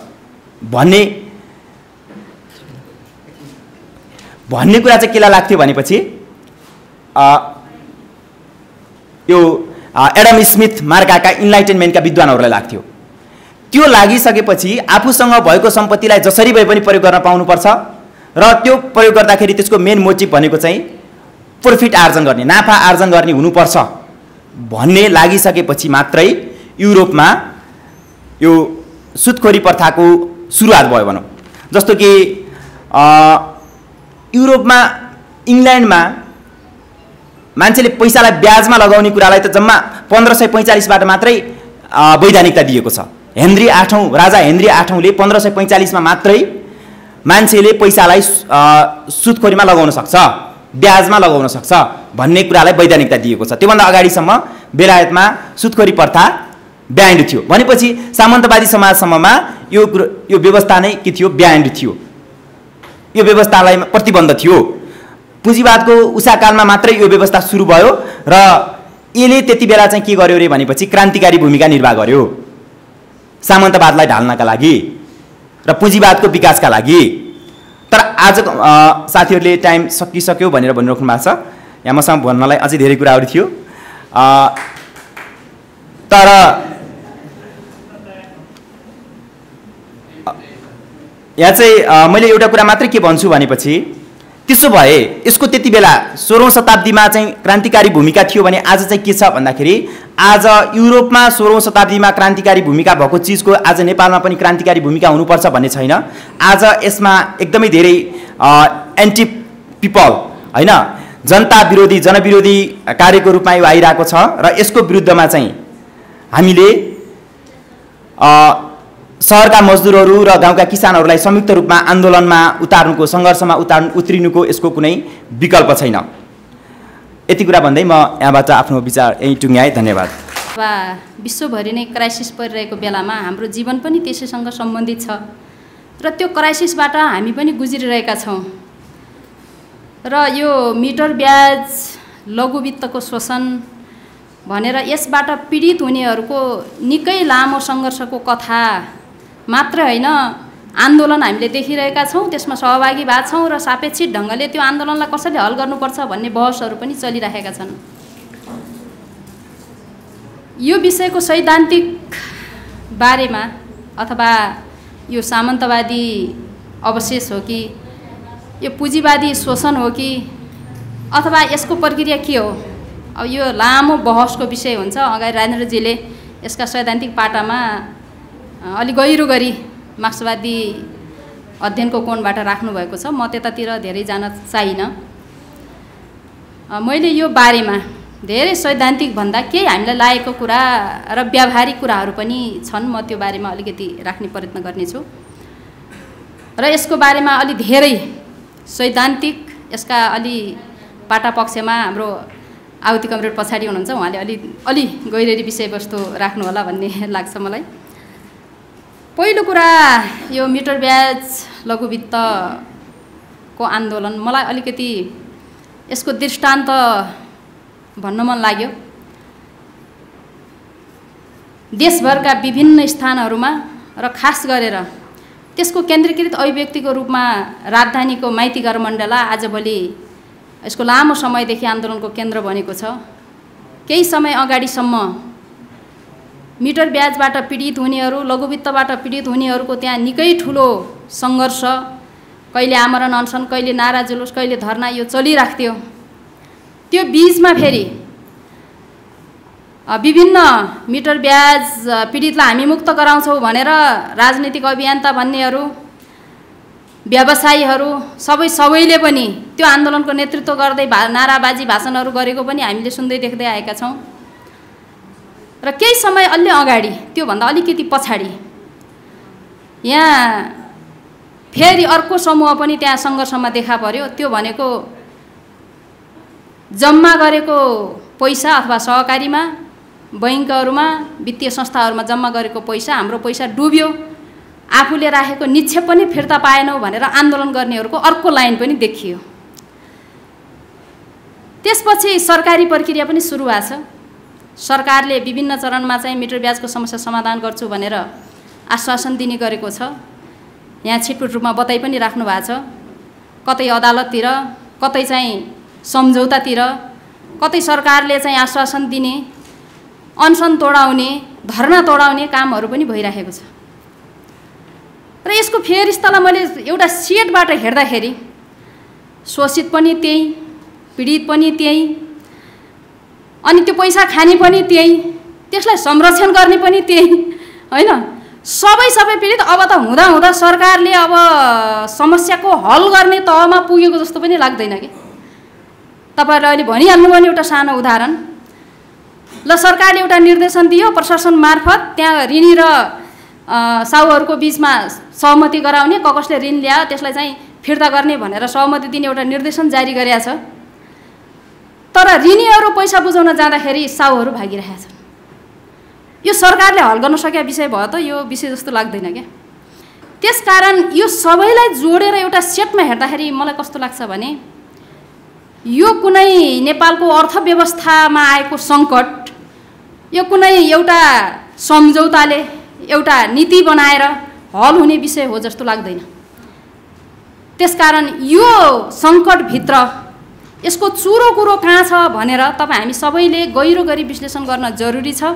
[SPEAKER 2] भन्ने कुरा चाहिँ केलाई लाग्थ्यो भनेपछि यो एडम स्मिथ मार्काका इन्लाइटनमेन्टका विद्वानहरूलाई लाग्थ्यो। त्यो लागिसकेपछि आफूसँग भएको सम्पत्तिलाई जसरी भए पनि प्रयोग गर्न पाउनुपर्छ र त्यो प्रयोग गर्दाखेरि त्यसको मेन मोटिभ भनेको चाहिँ प्रफिट आर्जन गर्ने, नाफा आर्जन गर्ने हुनुपर्छ भन्ने लागिसकेपछि मात्रै युरोपमा यो सुदखोरी प्रथाको सुरुवात भयो भनौँ। जस्तो कि युरोपमा, इङ्ल्यान्डमा मान्छेले पैसालाई ब्याजमा लगाउने कुरालाई त जम्मा 1545बाट मात्रै वैधानिकता दिएको छ। राजा हेनरी आठौँले 1545मा मात्रै मान्छेले पैसालाई सुदखोरीमा लगाउन सक्छ ब्याजमा लगाउन सक्छ भन्ने कुरालाई वैधानिकता दिएको छ। त्योभन्दा अगाडिसम्म बेलायतमा सुदखोरी प्रथा ब्यान्ड थियो भनेपछि सामन्तवादी समाजसम्ममा यो व्यवस्था नै के थियो? ब्यान्ड थियो। यो व्यवस्थालाई प्रतिबन्ध थियो। पुँजीवादको उषाकालमा मात्रै यो व्यवस्था सुरु भयो र यसले त्यति बेला चाहिँ के गर्यो रे भनेपछि क्रान्तिकारी भूमिका निर्वाह गर्यो सामन्तवादलाई ढाल्नका लागि र पुँजीवादको विकासका लागि। तर आज साथीहरूले टाइम सकिसक्यो भनेर भनिराख्नु भएको छ। यहाँ मसँग भन्नलाई अझै धेरै कुराहरू थियो, तर यहाँ चाहिँ मैले एउटा कुरा मात्रै के भन्छु भनेपछि त्यसो भए यसको त्यति बेला 16औं शताब्दीमा चाहिँ क्रान्तिकारी भूमिका थियो भने आज चाहिँ के छ भन्दाखेरि आज युरोपमा 16औं शताब्दीमा क्रान्तिकारी भूमिका भएको चिजको आज नेपालमा पनि क्रान्तिकारी भूमिका हुनुपर्छ भन्ने छैन। आज यसमा एकदमै धेरै एन्टी पिपल होइन, जनता विरोधी जनविरोधी कार्यको रूपमा यो आइरहेको छ र यसको विरुद्धमा चाहिँ हामीले सहरका मजदुरहरू र गाउँका किसानहरूलाई संयुक्त रूपमा आन्दोलनमा उतार्नुको, सङ्घर्षमा उत्रिनुको यसको कुनै विकल्प छैन। यति कुरा भन्दै म यहाँबाट आफ्नो विचार यही टुङ्ग्याएँ। धन्यवाद।
[SPEAKER 3] विश्वभरि नै क्राइसिस परिरहेको बेलामा हाम्रो जीवन पनि त्यसैसँग सम्बन्धित छ र त्यो क्राइसिसबाट हामी पनि गुज्रिरहेका छौँ र यो मिटर ब्याज लघु वित्तको शोषण भनेर यसबाट पीडित हुनेहरूको निकै लामो सङ्घर्षको कथा मात्र होइन, आन्दोलन हामीले देखिरहेका छौँ, त्यसमा सहभागी भएको छौँ र सापेक्षित ढङ्गले त्यो आन्दोलनलाई कसरी हल गर्नुपर्छ भन्ने बहसहरू पनि चलिरहेका छन्। यो विषयको सैद्धान्तिक बारेमा अथवा यो सामन्तवादी अवशेष हो कि यो पुँजीवादी शोषण हो कि अथवा यसको प्रक्रिया के हो, अब यो लामो बहसको विषय हुन्छ। अगाडि राजेन्द्रजीले यसका सैद्धान्तिक पाटामा अलि गहिरो गरी मार्क्सवादी अध्ययनको कोणबाट राख्नुभएको छ। म त्यतातिर धेरै जान चाहिनँ। मैले यो बारेमा धेरै सैद्धान्तिक भन्दा केही हामीलाई लागेको कुरा र व्यावहारिक कुराहरू पनि छन्, म त्यो बारेमा अलिकति राख्ने प्रयत्न गर्नेछु र यसको बारेमा अलि धेरै सैद्धान्तिक यसका अलि पाटा पक्षमा हाम्रो आवती कमरेड पछाडि हुनुहुन्छ, उहाँले अलि गहिरो विषयवस्तु राख्नु होला भन्ने लाग्छ मलाई। पहिलो कुरा यो मिटर ब्याज लघु वित्तको आन्दोलन मलाई अलिकति यसको दृष्टान्त भन्न मन लाग्यो। देशभरका विभिन्न स्थानहरूमा र खास गरेर त्यसको केन्द्रीकृत अभिव्यक्तिको रूपमा राजधानीको माइती गरमण्डला आजभोलि यसको लामो समयदेखि आन्दोलनको केन्द्र बनेको छ। केही समय अगाडिसम्म मिटर ब्याजबाट पीडित हुनेहरू, लघुवित्तबाट पीडित हुनेहरूको त्यहाँ निकै ठुलो सङ्घर्ष, कहिले आमरण अनसन, कहिले नारा जुलुस, कहिले धरना यो चलिराख्थ्यो। त्यो बीचमा फेरि विभिन्न मिटर ब्याज पीडितलाई हामी मुक्त गराउँछौँ भनेर राजनीतिक अभियन्ता भन्नेहरू, व्यवसायीहरू सबैले पनि त्यो आन्दोलनको नेतृत्व गर्दै नाराबाजी भाषणहरू गरेको पनि हामीले सुन्दै देख्दै आएका छौँ। र केही समय अलि अगाडि, त्योभन्दा अलिकति पछाडि यहाँ फेरि अर्को समूह पनि त्यहाँ सङ्घर्षमा देखा पर्यो। त्यो भनेको जम्मा गरेको पैसा अथवा सहकारीमा, बैङ्कहरूमा, वित्तीय संस्थाहरूमा जम्मा गरेको पैसा, हाम्रो पैसा डुब्यो, आफूले राखेको निक्षेप पनि फिर्ता पाएनौँ भनेर आन्दोलन गर्नेहरूको अर्को लाइन पनि देखियो। त्यसपछि सरकारी प्रक्रिया पनि सुरु भएको छ। सरकारले विभिन्न चरणमा चाहिँ मिटर ब्याजको समस्या समाधान गर्छु भनेर आश्वासन दिने गरेको छ। यहाँ छिटपुट रूपमा बताइ पनि राख्नु भएको छ। कतै अदालततिर, कतै चाहिँ सम्झौतातिर, कतै सरकारले चाहिँ आश्वासन दिने, अनसन तोडाउने, धरना तोडाउने कामहरू पनि भइरहेको छ। र यसको फेरिस्तालाई मैले एउटा सेटबाट हेर्दाखेरि शोषित पनि त्यही, पीडित पनि त्यही, अनि त्यो पैसा खाने पनि त्यही, त्यसलाई संरक्षण गर्ने पनि त्यही, होइन? सबै पीडित। अब त हुँदा सरकारले अब समस्याको हल गर्ने तहमा पुगेको जस्तो पनि लाग्दैन कि। तपाईँहरूले अहिले भनिहाल्नुभयो नि एउटा सानो उदाहरण। ल, सरकारले एउटा निर्देशन दियो, प्रशासन मार्फत त्यहाँ ऋणी र साहुहरूको बिचमा सहमति गराउने, कसले ऋण ल्यायो त्यसलाई चाहिँ फिर्ता गर्ने भनेर सहमति दिने एउटा निर्देशन जारी गरेको छ। तर ऋणीहरू पैसा बुझाउन जाँदाखेरि साहुहरू भागिरहेका छन्। यो सरकारले हल गर्न सकेका विषय भयो त यो विषय जस्तो लाग्दैन क्या। त्यसकारण यो सबैलाई जोडेर एउटा सेटमा हेर्दाखेरि मलाई कस्तो लाग्छ भने यो कुनै नेपालको अर्थव्यवस्थामा आएको सङ्कट, यो कुनै एउटा सम्झौताले एउटा नीति बनाएर हल हुने विषय हो जस्तो लाग्दैन। त्यसकारण यो सङ्कटभित्र यसको चुरो कुरो कहाँ छ भनेर हामी सबैले गहिरो गरी विश्लेषण गर्न जरुरी छ।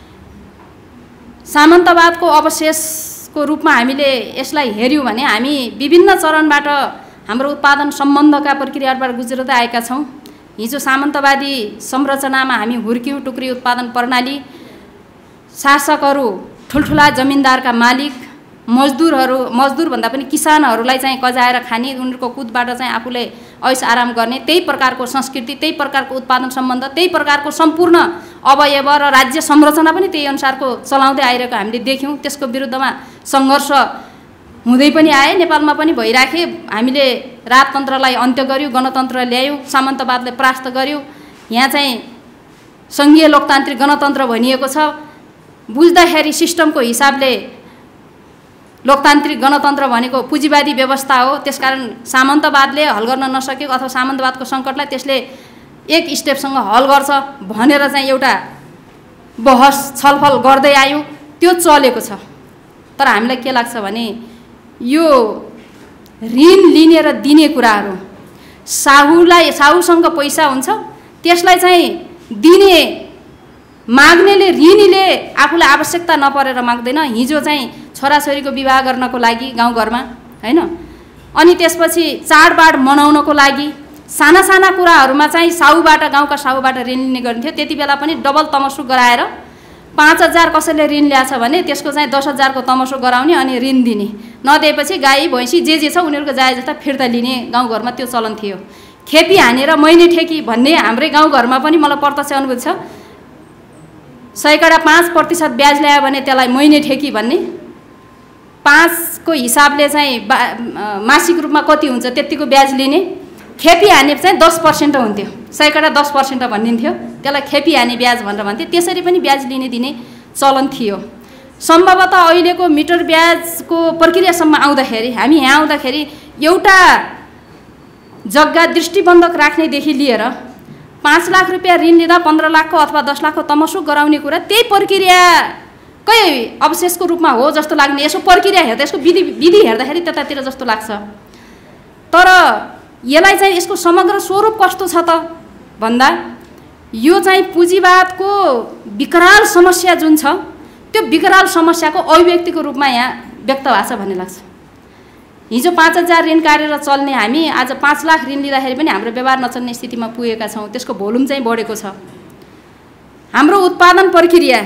[SPEAKER 3] सामन्तवादको अवशेषको रूपमा हामीले यसलाई हेऱ्यौँ भने हामी विभिन्न चरणबाट हाम्रो उत्पादन सम्बन्धका प्रक्रियाबाट गुज्रदै आएका छौँ। हिजो सामन्तवादी संरचनामा हामी हुर्क्यौँ, टुक्री उत्पादन प्रणाली, शासकहरू ठुल्ठुला जमिनदारका मालिक, मजदुर भन्दा पनि किसानहरूलाई चाहिँ कजाएर खाने, उनीहरूको कुदबाट चाहिँ आफूले ऐस आराम गर्ने, त्यही प्रकारको संस्कृति, त्यही प्रकारको उत्पादन सम्बन्ध, त्यही प्रकारको सम्पूर्ण अवयव र राज्य संरचना पनि त्यही अनुसारको चलाउँदै आइरहेको हामीले देख्यौँ। त्यसको विरुद्धमा सङ्घर्ष हुँदै पनि आए, नेपालमा पनि भइराखे। हामीले राजतन्त्रलाई अन्त्य गर्यौँ, गणतन्त्र ल्यायौँ, सामन्तवादले परास्त गर्यौँ। यहाँ चाहिँ सङ्घीय लोकतान्त्रिक गणतन्त्र भनिएको छ। बुझ्दाखेरि सिस्टमको हिसाबले लोकतान्त्रिक गणतन्त्र भनेको पुँजीवादी व्यवस्था हो। त्यसकारण सामन्तवादले हल गर्न नसकेको अथवा सामन्तवादको सङ्कटलाई त्यसले एक स्टेपसँग हल गर्छ भनेर चाहिँ एउटा बहस छलफल गर्दै आयौँ, त्यो चलेको छ। तर हामीलाई के लाग्छ भने यो ऋण लिने र दिने कुराहरू, साहुसँग पैसा हुन्छ, त्यसलाई चाहिँ दिने माग्नेले, ऋणीले आफूलाई आवश्यकता नपरेर माग्दैन। हिजो चाहिँ छोराछोरीको विवाह गर्नको लागि गाउँघरमा हैन, अनि त्यसपछि चाडबाड मनाउनको लागि साना साना कुराहरूमा चाहिँ गाउँका साहुबाट ऋण लिने गरिन्थ्यो। त्यति बेला पनि डबल तमसु गराएर 5,000 कसैले ऋण ल्याछ भने त्यसको चाहिँ 10,000 को तमसु गराउने अनि ऋण दिने, नदिएपछि गाई भैँसी जे छ उनीहरूको जाय जस्ता फिर्ता लिने गाउँघरमा त्यो चलन थियो। खेपी हानेर मैने ठेकी भन्ने हाम्रै गाउँघरमा पनि मलाई प्रत्यक्ष अनुभूति छ। 5% ब्याज ल्यायो भने त्यसलाई मैने ठेकी भन्ने, 5 को हिसाबले चाहिँ मासिक रूपमा कति हुन्छ त्यतिको ब्याज लिने। खेपी हाने चाहिँ 10% हुन्थ्यो, 10% भनिन्थ्यो, त्यसलाई खेपी हाने ब्याज भनेर भन्थे। त्यसरी पनि ब्याज लिने दिने चलन थियो। सम्भवतः अहिलेको मिटर ब्याजको प्रक्रियासम्म आउँदाखेरि, हामी यहाँ आउँदाखेरि एउटा जग्गा दृष्टिबन्धक राख्नेदेखि लिएर 5 लाख रुपियाँ ऋण लिँदा 15 लाखको अथवा 10 लाखको तमसु गराउने कुरा त्यही प्रक्रियाकै अवशेषको रूपमा हो जस्तो लाग्ने। यसको प्रक्रिया हेर्दा, यसको विधि हेर्दाखेरि त्यतातिर जस्तो लाग्छ। तर यसलाई चाहिँ यसको समग्र स्वरूप कस्तो छ त भन्दा यो चाहिँ पुँजीवादको विकराल समस्या जुन छ त्यो विकराल समस्याको अभिव्यक्तिको रूपमा यहाँ व्यक्त भएको छ भन्ने लाग्छ। हिजो 5,000 ऋण कार्यरत चल्ने हामी आज 5 लाख ऋण लिँदाखेरि पनि हाम्रो व्यवहार नचल्ने स्थितिमा पुगेका छौँ। त्यसको भोल्युम चाहिँ बढेको छ। हाम्रो उत्पादन प्रक्रिया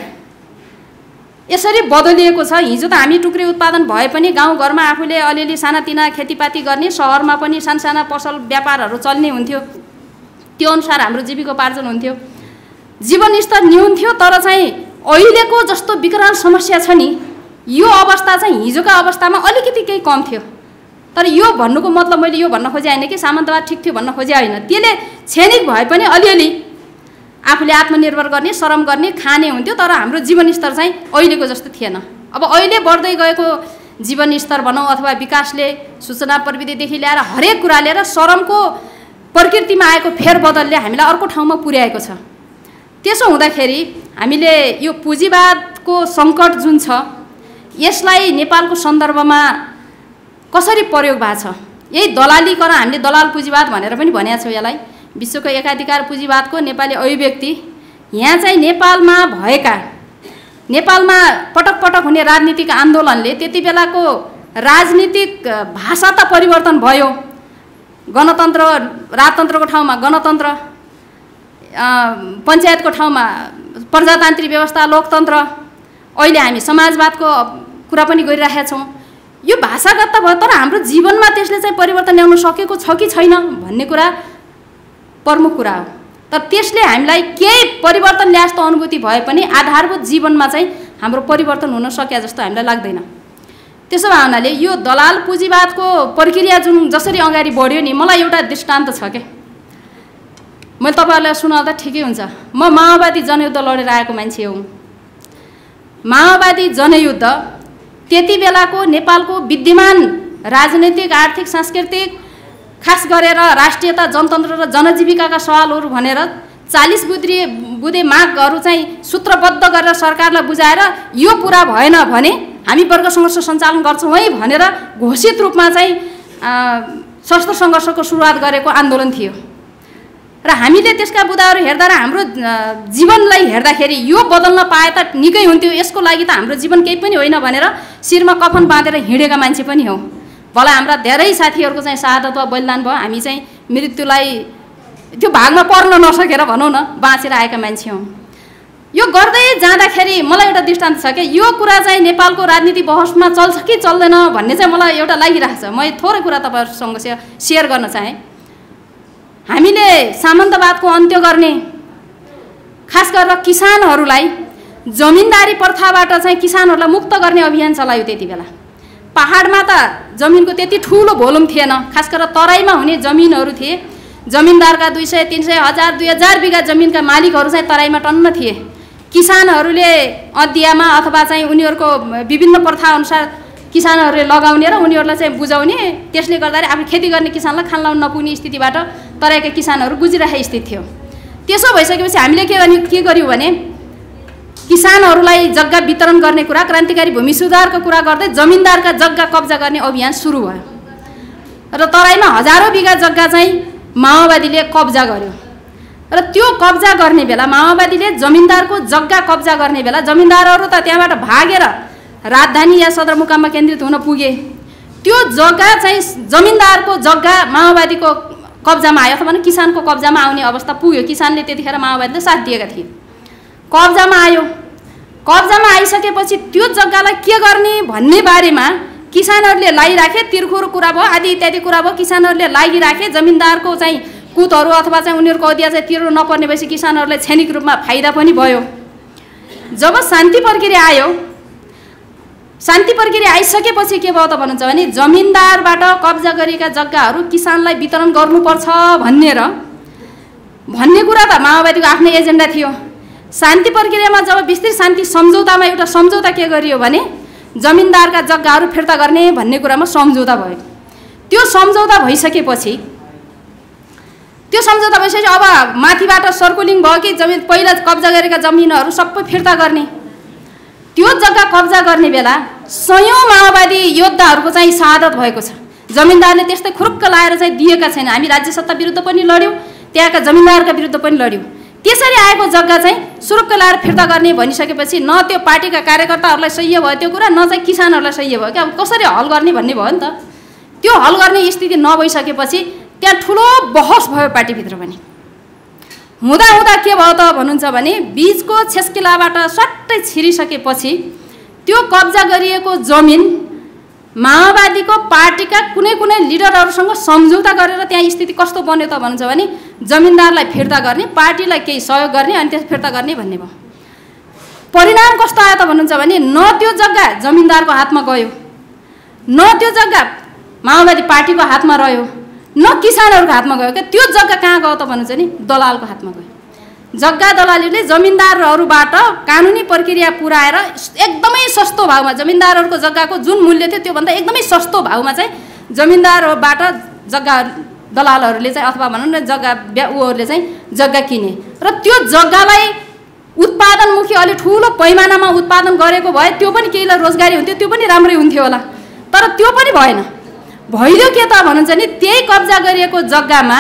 [SPEAKER 3] यसरी बदलिएको छ। हिजो त हामी टुक्री उत्पादन भए पनि गाउँघरमा आफूले अलिअलि सानातिना खेतीपाती गर्ने, सहरमा पनि सानसाना पसल व्यापारहरू चल्ने हुन्थ्यो। त्यो अनुसार हाम्रो जीविकोपार्जन हुन्थ्यो, जीवनस्तर न्यून थियो। तर चाहिँ अहिलेको जस्तो विकराल समस्या छ नि, यो अवस्था चाहिँ हिजोका अवस्थामा अलिकति केही कम थियो। तर यो भन्नुको मतलब मैले यो भन्न खोजे होइन कि सामन्तवाद ठिक थियो भन्न खोजे होइन। त्यसले क्षणिक भए पनि अलिअलि आफूले आत्मनिर्भर गर्ने, श्रम गर्ने, खाने हुन्थ्यो। तर हाम्रो जीवनस्तर चाहिँ अहिलेको जस्तो थिएन। अब अहिले बढ्दै गएको जीवनस्तर भनौँ अथवा विकासले सूचना प्रविधिदेखि ल्याएर हरेक कुराले र श्रमको प्रकृतिमा आएको फेरबदलले हामीलाई अर्को ठाउँमा पुर्याएको छ। त्यसो हुँदाखेरि हामीले यो पुँजीवादको सङ्कट जुन छ यसलाई नेपालको सन्दर्भमा कसरी प्रयोग भएको छ, यही दलालीकरण, हामीले दलाल पुँजीवाद भनेर पनि भनेका छौँ। यसलाई विश्वको एकाधिकार पुँजीवादको नेपाली अभिव्यक्ति। यहाँ चाहिँ नेपालमा पटक पटक हुने राजनीतिक आन्दोलनले त्यति बेलाको राजनीतिक भाषा त परिवर्तन भयो। गणतन्त्र, राजतन्त्रको ठाउँमा गणतन्त्र, पञ्चायतको ठाउँमा प्रजातान्त्रिक व्यवस्था, लोकतन्त्र, अहिले हामी समाजवादको कुरा पनि गरिरहेका छौँ। यो भाषागत त भयो, तर हाम्रो जीवनमा त्यसले चाहिँ परिवर्तन ल्याउन सकेको छ कि छैन भन्ने कुरा प्रमुख कुरा हो। तर त्यसले हामीलाई केही परिवर्तन ल्याए जस्तो अनुभूति भए पनि आधारभूत जीवनमा चाहिँ हाम्रो परिवर्तन हुन सक्या जस्तो हामीलाई लाग्दैन। त्यसो भए हुनाले यो दलाल पुँजीवादको प्रक्रिया जसरी अगाडि बढ्यो नि, मलाई एउटा दृष्टान्त छ क्या। मैले तपाईँहरूलाई सुनाउँदा ठिकै हुन्छ। म माओवादी जनयुद्ध लडेर आएको मान्छे हुँ। माओवादी जनयुद्ध त्यति बेलाको नेपालको विद्यमान राजनैतिक, आर्थिक, सांस्कृतिक, खास गरेर राष्ट्रियता, जनतन्त्र र जनजीविकाका सवालहरू भनेर 40 बुँदे मागहरू चाहिँ सूत्रबद्ध गरेर सरकारलाई बुझाएर यो पुरा भएन भने हामी वर्ग सङ्घर्ष सञ्चालन गर्छौँ है भनेर घोषित रूपमा चाहिँ सशस्त्र सङ्घर्षको सुरुवात गरेको आन्दोलन थियो। र हामीले त्यसका बुँदाहरू हेर्दा र हाम्रो जीवनलाई हेर्दाखेरि यो बदल्न पाए त निकै हुन्थ्यो, यसको लागि त हाम्रो जीवन केही पनि होइन भनेर शिरमा कफन बाँधेर हिँडेका मान्छे पनि हौँ। भला हाम्रा धेरै साथीहरूको चाहिँ शहादत वा बलिदान भयो, हामी चाहिँ मृत्युलाई त्यो भागमा पर्न नसकेर भनौँ न बाँचेर आएका मान्छे हौँ। यो गर्दै जाँदाखेरि मलाई एउटा दृष्टान्त छ कि यो कुरा चाहिँ नेपालको राजनीति बहसमा चल्छ कि चल्दैन भन्ने चाहिँ मलाई एउटा लागिरहेको छ। म थोरै कुरा तपाईँहरूसँग सेयर गर्न चाहेँ। हामीले सामन्तवादको अन्त्य गर्ने, खास गरेर किसानहरूलाई जमिनदारी प्रथाबाट चाहिँ किसानहरूलाई मुक्त गर्ने अभियान चलायो। त्यति बेला पहाडमा त जमिनको त्यति ठुलो भोल्युम थिएन, खास गरेर तराईमा हुने जमिनहरू थिए। जमिनदारका 200, 300, 1000, 2000 बिघा जमिनका मालिकहरू चाहिँ तराईमा टन्न थिए। किसानहरूले अदियामा अथवा चाहिँ उनीहरूको विभिन्न प्रथाअनुसार किसानहरूले लगाउने र उनीहरूलाई चाहिँ बुझाउने, त्यसले गर्दाखेरि आफू खेती गर्ने किसानलाई खान लाउन नपुग्ने स्थितिबाट तराईका किसानहरू गुजिरहेको स्थिति थियो। त्यसो भइसकेपछि हामीले के गर्यौँ भने किसानहरूलाई जग्गा वितरण गर्ने कुरा, क्रान्तिकारी भूमि सुधारको कुरा गर्दै जमिनदारका जग्गा कब्जा गर्ने अभियान सुरु भयो। र तराईमा हजारौँ बिघा जग्गा चाहिँ माओवादीले कब्जा गर्यो। र त्यो कब्जा गर्ने बेला माओवादीले जमिनदारको जग्गा कब्जा गर्ने बेला जमिनदारहरू त त्यहाँबाट भागेर राजधानी या सदरमुकाममा केन्द्रित हुन पुगे। त्यो जग्गा चाहिँ जमिनदारको जग्गा माओवादीको कब्जामा आयो अथवा किसानको कब्जामा आउने अवस्था पुग्यो। किसानले त्यतिखेर माओवादीले साथ दिएका थिए। कब्जामा आयो। कब्जामा आइसकेपछि त्यो जग्गालाई के गर्ने भन्ने बारेमा किसानहरूले लागिराखे, तिर्खुर कुरा भयो, आदि इत्यादि कुरा भयो। किसानहरूले लागिराखे, जमिनदारको चाहिँ कुतहरू अथवा चाहिँ उनीहरूको अदिया चाहिँ तिर्नु नपर्ने भएपछि किसानहरूलाई क्षणिक रूपमा फाइदा पनि भयो। जब शान्ति प्रक्रिया आयो, शान्ति प्रक्रिया आइसकेपछि के भयो त भन्नुहुन्छ भने जमिनदारबाट कब्जा गरेका जग्गाहरू किसानलाई वितरण गर्नुपर्छ भन्ने कुरा त माओवादीको आफ्नै एजेन्डा थियो। शान्ति प्रक्रियामा जब विस्तृत शान्ति सम्झौतामा एउटा सम्झौता के गरियो भने जमिनदारका जग्गाहरू फिर्ता गर्ने भन्ने कुरामा सम्झौता भयो। त्यो सम्झौता भइसकेपछि अब माथिबाट सर्कुलिङ भयो कि जमिन पहिला कब्जा गरेका जमिनहरू सबै फिर्ता गर्ने। त्यो जग्गा कब्जा गर्ने बेला सयौँ माओवादी योद्धाहरूको चाहिँ शहादत भएको छ। जमिनदारले त्यस्तै खुरुक्क लाएर चाहिँ दिएका छैन। हामी राज्य सत्ता विरुद्ध पनि लड्यौँ, त्यहाँका जमिनदारका विरुद्ध पनि लड्यौँ। त्यसरी आएको जग्गा चाहिँ सुरुक्क लाएर फिर्ता गर्ने भनिसकेपछि न त्यो पार्टीका कार्यकर्ताहरूलाई सह्य भयो त्यो कुरा, न चाहिँ किसानहरूलाई सह्य भयो। क्या अब कसरी हल गर्ने भन्ने भयो नि त। त्यो हल गर्ने स्थिति नभइसकेपछि त्यहाँ ठुलो बहस भयो पार्टीभित्र पनि। हुँदा के भयो त भन्नुहुन्छ भने बीचको छेस्किलाबाट सट्टै छिरिसकेपछि त्यो कब्जा गरिएको जमिन माओवादीको पार्टीका कुनै लिडरहरूसँग सम्झौता गरेर त्यहाँ स्थिति कस्तो बन्यो त भन्नुहुन्छ भने जमिनदारलाई फिर्ता गर्ने, पार्टीलाई केही सहयोग गर्ने अनि त्यस फिर्ता गर्ने भन्ने भयो। परिणाम कस्तो आयो त भन्नुहुन्छ भने न त्यो जग्गा जमिनदारको हातमा गयो, न त्यो जग्गा माओवादी पार्टीको हातमा रह्यो, न किसानहरूको हातमा गयो। क्या त्यो जग्गा कहाँ गयो त भन्नुहुन्छ नि दलालको हातमा गयो। जग्गा दलालीले जमिनदारहरूबाट कानुनी प्रक्रिया पुऱ्याएर एकदमै सस्तो भावमा जमिनदारहरूको जग्गाको जुन मूल्य थियो त्योभन्दा एकदमै सस्तो भावमा चाहिँ जमिनदारबाट जग्गा दलालहरूले चाहिँ अथवा भनौँ न जग्गा उहरूले चाहिँ जग्गा किने र त्यो जग्गालाई उत्पादनमुखी अलि ठुलो पैमानामा उत्पादन गरेको भए त्यो पनि केहीलाई रोजगारी हुन्थ्यो, त्यो पनि राम्रै हुन्थ्यो होला। तर त्यो पनि भएन। भइदियो के त भन्नुहुन्छ नि त्यही कब्जा गरिएको जग्गामा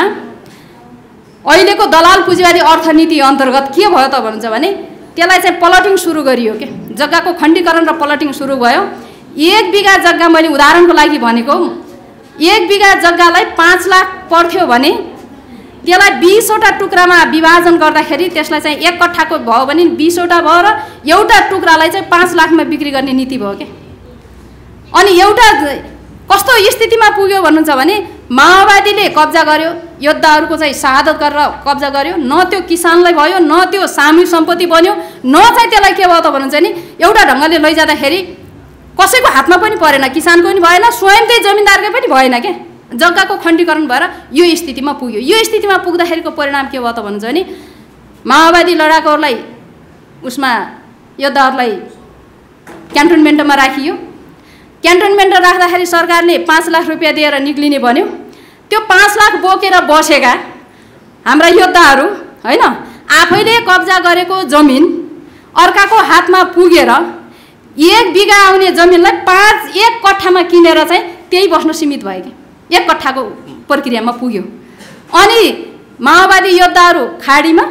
[SPEAKER 3] अहिलेको दलाल पुँजीवादी अर्थनीति अन्तर्गत के भयो त भन्नुहुन्छ भने त्यसलाई चाहिँ प्लटिङ सुरु गरियो। के जग्गाको खण्डीकरण र प्लटिङ सुरु भयो। 1 बिघा जग्गा, मैले उदाहरणको लागि भनेको, 1 बिघा जग्गालाई 5 लाख पर्थ्यो भने त्यसलाई 20वटा टुक्रामा विभाजन गर्दाखेरि त्यसलाई चाहिँ 1 कट्ठाको भयो भने 20वटा भयो र एउटा टुक्रालाई चाहिँ 5 लाखमा बिक्री गर्ने नीति भयो। के अनि एउटा कस्तो स्थितिमा पुग्यो भन्नुहुन्छ भने माओवादीले कब्जा गर्यो, योद्धाहरूको चाहिँ शहादत गरेर कब्जा गर्यो, न त्यो किसानलाई भयो, न त्यो सामूहिक सम्पत्ति बन्यो, न चाहिँ त्यसलाई के भयो त भन्नुहुन्छ नि एउटा ढङ्गले लैजाँदाखेरि कसैको हातमा पनि परेन, किसानको पनि भएन, स्वयं त्यही जमिनदारकै पनि भएन। के जग्गाको खण्डीकरण भएर यो स्थितिमा पुग्यो। यो स्थितिमा पुग्दाखेरिको परिणाम के भयो त भन्नुहुन्छ भने माओवादी लडाकुहरूलाई उसमा योद्धाहरूलाई क्यान्टोनमेन्टमा राखियो। क्यान्टोनमेन्टमा राख्दाखेरि सरकारले 5 लाख रुपियाँ दिएर निक्लिने भन्यो। त्यो 5 लाख बोकेर बसेका हाम्रा योद्धाहरू हैन आफैले कब्जा गरेको जमिन अर्काको हातमा पुगेर 1 बिघा आउने जमिनलाई 1 कट्ठामा किनेर चाहिँ त्यही बस्न सीमित भयो कि 1 कट्ठाको प्रक्रियामा पुग्यो। अनि माओवादी योद्धाहरू खाडीमा,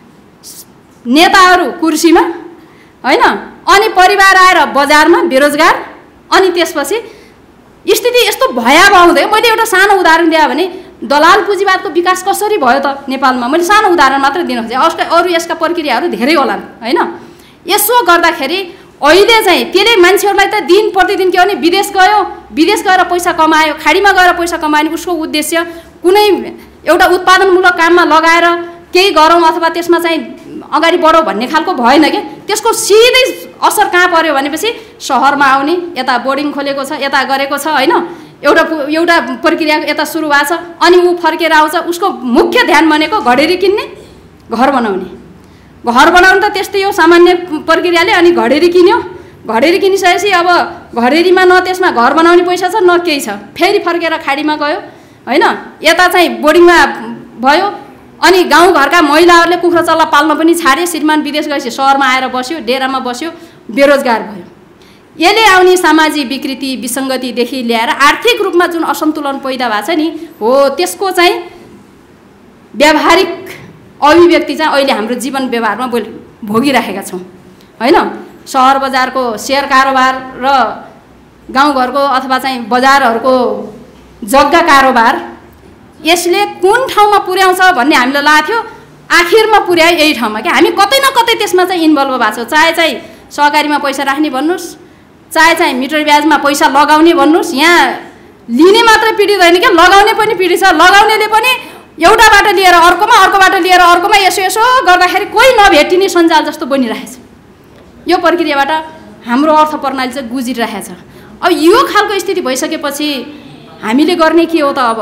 [SPEAKER 3] नेताहरू कुर्सीमा हैन, अनि परिवार आएर बजारमा बेरोजगार। अनि त्यसपछि स्थिति यस्तो भयावह हुँदै मैले एउटा सानो उदाहरण दिए भने दलाल पुँजीवादको विकास कसरी भयो त नेपालमा, मैले सानो उदाहरण मात्र दिन खोजेँ। अरू यसका प्रक्रियाहरू धेरै होलान् हैन। यसो गर्दाखेरि अहिले चाहिँ त्यसले मान्छेहरूलाई त दिन प्रतिदिन के भने विदेश गयो, विदेश गएर पैसा कमायो, खाडीमा गएर पैसा कमायो। उसको उद्देश्य कुनै एउटा उत्पादनमूलक काममा लगाएर केही गरौँ अथवा त्यसमा चाहिँ अगाडि बढौँ भन्ने खालको भएन कि। त्यसको सिधै असर कहाँ पर्यो भनेपछि सहरमा आउने, यता बोर्डिङ खोलेको छ, यता गरेको छ हैन, एउटा प्रक्रिया यता सुरु भएको छ। अनि ऊ फर्केर आउँछ, उसको मुख्य ध्यान भनेको घडेरी किन्ने, घर बनाउने। घर बनाउनु त त्यस्तै हो सामान्य प्रक्रियाले। अनि घडेरी किन्यो, घडेरी किनिसकेपछि अब घडेरीमा न त्यसमा घर बनाउने पैसा छ न केही छ। फेरि फर्केर खाडीमा गयो हैन, यता चाहिँ बोर्डिङमा भयो। अनि गाउँघरका महिलाहरूले कुखुरा चल्ला पाल्न पनि छाडे। श्रीमान विदेश गएपछि सहरमा आएर बस्यो, डेरामा बस्यो, बेरोजगार भयो। यसले आउने सामाजिक विकृति विसङ्गतिदेखि ल्याएर आर्थिक रूपमा जुन असन्तुलन पैदा भएको छ नि हो, त्यसको चाहिँ व्यावहारिक अभिव्यक्ति चाहिँ अहिले हाम्रो जीवन व्यवहारमा भोगिराखेका छौँ हैन। सहर बजारको सेयर कारोबार र गाउँघरको अथवा चाहिँ बजारहरूको जग्गा कारोबार यसले कुन ठाउँमा पुर्याउँछ भन्ने हामीलाई लाग्थ्यो। आखिरमा पुर्यायो यही ठाउँमा कि हामी कतै न कतै त्यसमा चाहिँ इन्भल्भ भएको छौँ। चाहे चाहिँ सहकारीमा पैसा राख्ने भन्नुहोस्, चाहे चाहिँ मिटर ब्याजमा पैसा लगाउने भन्नुहोस्। यहाँ लिने मात्रै पीडित होइन क्या, लगाउने पनि पीडित छ। लगाउनेले पनि एउटाबाट लिएर अर्कोमा, अर्कोबाट लिएर अर्कोमा यसो गर्दाखेरि कोही नभेटिने सञ्जाल जस्तो बनिरहेछ। यो प्रक्रियाबाट हाम्रो अर्थ प्रणाली चाहिँ गुजिरहेछ। अब यो खालको स्थिति भइसकेपछि हामीले गर्ने के हो त? अब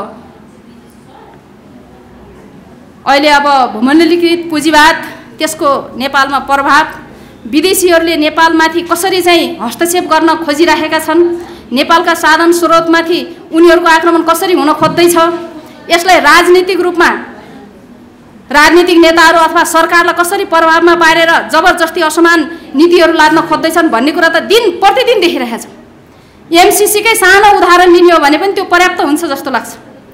[SPEAKER 3] अहिले अब भूमण्डलीकृत पुँजीवाद, त्यसको नेपालमा प्रभाव, विदेशीहरूले नेपालमाथि कसरी चाहिँ हस्तक्षेप गर्न खोजिरहेका छन्, नेपालका साधन स्रोतमाथि उनीहरूको आक्रमण कसरी हुन खोज्दैछ, यसलाई राजनीतिक रूपमा राजनीतिक नेताहरू अथवा सरकारलाई कसरी प्रभावमा पारेर जबरजस्ती असमान नीतिहरू लाद्न खोज्दैछन् भन्ने कुरा त दिन प्रतिदिन देखिरहेका छौँ। एमसीसीकै सानो उदाहरण लिने हो भने पनि त्यो पर्याप्त हुन्छ जस्तो लाग्छ।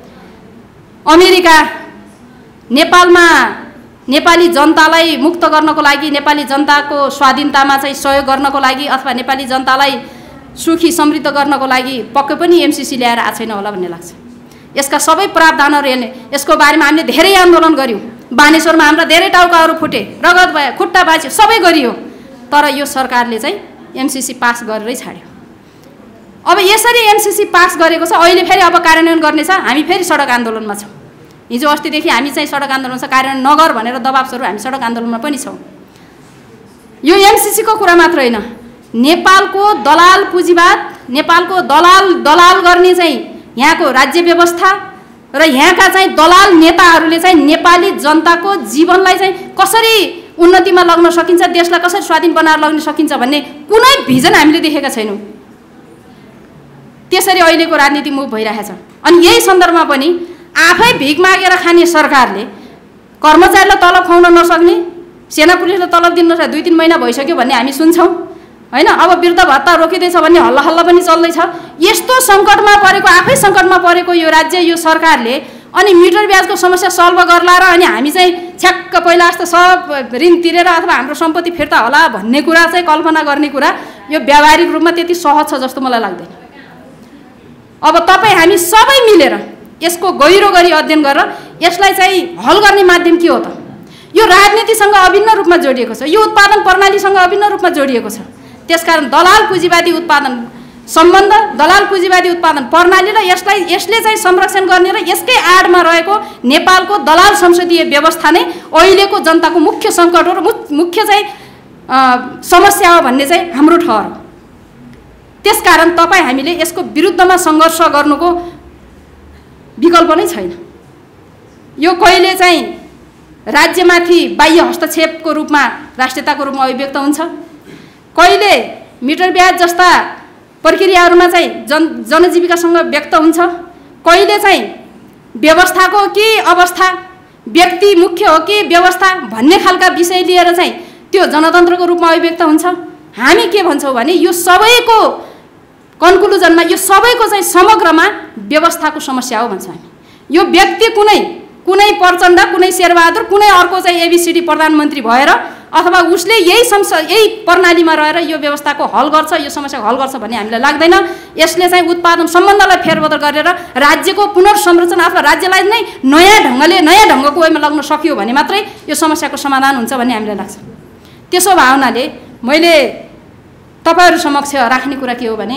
[SPEAKER 3] अमेरिका नेपालमा नेपाली जनतालाई मुक्त गर्नको लागि, नेपाली जनताको स्वाधीनतामा चाहिँ सहयोग गर्नको लागि अथवा नेपाली जनतालाई सुखी समृद्ध गर्नको लागि पक्कै पनि एमसीसी ल्याएर आएको छैन होला भन्ने लाग्छ। यसका सबै प्रावधानहरू हेर्ने, यसको बारेमा हामीले धेरै आन्दोलन गऱ्यौँ। बानेश्वरमा हाम्रा धेरै टाउकाहरू फुटे, रगत भयो, खुट्टा बाँच्यो, सबै गरियो। तर यो सरकारले चाहिँ एमसीसी पास गरेरै छाड्यो। अब यसरी एमसीसी पास गरेको छ, अहिले फेरि अब कार्यान्वयन गर्ने छ। हामी फेरि सडक आन्दोलनमा छौँ। हिजो अस्तिदेखि हामी चाहिँ सडक आन्दोलन छ, कार्यान्वयन नगर भनेर दबाब स्वरूप हामी सडक आन्दोलनमा पनि छौँ। यो एमसीसीको कुरा मात्र होइन, नेपालको दलाल पुँजीवाद, नेपालको दलाल गर्ने चाहिँ यहाँको राज्य व्यवस्था र यहाँका चाहिँ दलाल नेताहरूले चाहिँ नेपाली जनताको जीवनलाई चाहिँ कसरी उन्नतिमा लग्न सकिन्छ, देशलाई कसरी स्वाधीन बनाएर लग्न सकिन्छ भन्ने कुनै भिजन हामीले देखेका छैनौँ। त्यसरी अहिलेको राजनीति मुभ भइरहेछ। अनि यही सन्दर्भमा पनि आफै भिख मागेर खाने सरकारले कर्मचारीलाई तलब खुवाउन नसक्ने, सेना पुलिसलाई तलब दिन नसक्ने 2-3 महिना भइसक्यो भन्ने हामी सुन्छौँ हैन। अब वृद्ध भत्ता रोकिँदैछ भन्ने हल्ला पनि चल्दैछ। यस्तो सङ्कटमा परेको, आफै सङ्कटमा परेको यो राज्य, यो सरकारले अनि मिटर ब्याजको समस्या सल्भ गर्ला र अनि हामी चाहिँ छ्याक्क पहिला जस्तो सब ऋण तिरेर अथवा हाम्रो सम्पत्ति फिर्ता होला भन्ने कुरा चाहिँ कल्पना गर्ने कुरा यो व्यावहारिक रूपमा त्यति सहज छ जस्तो मलाई लाग्दैन। अब तपाईँ हामी सबै मिलेर यसको गहिरो गरी अध्ययन गरेर यसलाई चाहिँ हल गर्ने माध्यम के हो त? यो राजनीतिसँग अभिन्न रूपमा जोडिएको छ, यो उत्पादन प्रणालीसँग अभिन्न रूपमा जोडिएको छ। त्यसकारण दलाल पुँजीवादी उत्पादन सम्बन्ध, दलाल पुँजीवादी उत्पादन प्रणाली र यसले चाहिँ संरक्षण गर्ने र यसकै आडमा रहेको नेपालको दलाल संसदीय व्यवस्था नै अहिलेको जनताको मुख्य सङ्कट हो र मुख्य चाहिँ समस्या हो भन्ने चाहिँ हाम्रो ठहर हो। त्यसकारण तपाईँ हामीले यसको विरुद्धमा सङ्घर्ष गर्नुको विकल्प नै छैन। यो कहिले चाहिँ राज्यमाथि बाह्य हस्तक्षेपको रूपमा राष्ट्रियताको रूपमा अभिव्यक्त हुन्छ, कहिले मिटर ब्याज जस्ता प्रक्रियाहरूमा चाहिँ जनजीविकासँग व्यक्त हुन्छ, कहिले चाहिँ व्यवस्थाको कि अवस्था, व्यक्ति मुख्य हो कि व्यवस्था भन्ने खालका विषय लिएर चाहिँ त्यो जनतन्त्रको रूपमा अभिव्यक्त हुन्छ। हामी के भन्छौँ भने यो सबैको कन्क्लुजनमा यो सबैको चाहिँ समग्रमा व्यवस्थाको समस्या हो भन्छौँ हामी। यो व्यक्ति कुनै प्रचण्ड, कुनै शेरबहादुर, कुनै अर्को चाहिँ एबिसिडी प्रधानमन्त्री भएर अथवा उसले यही प्रणालीमा रहेर यो व्यवस्थाको हल गर्छ, यो समस्याको हल गर्छ भन्ने हामीलाई लाग्दैन। यसले चाहिँ उत्पादन सम्बन्धलाई फेरबदल गरेर राज्यको पुनर्संरचना अथवा राज्यलाई नै नयाँ ढङ्गको वेमा लग्न सकियो भने मात्रै यो समस्याको समाधान हुन्छ भन्ने हामीलाई लाग्छ। त्यसो भावनाले मैले तपाईहरु समक्ष राख्ने कुरा के हो भने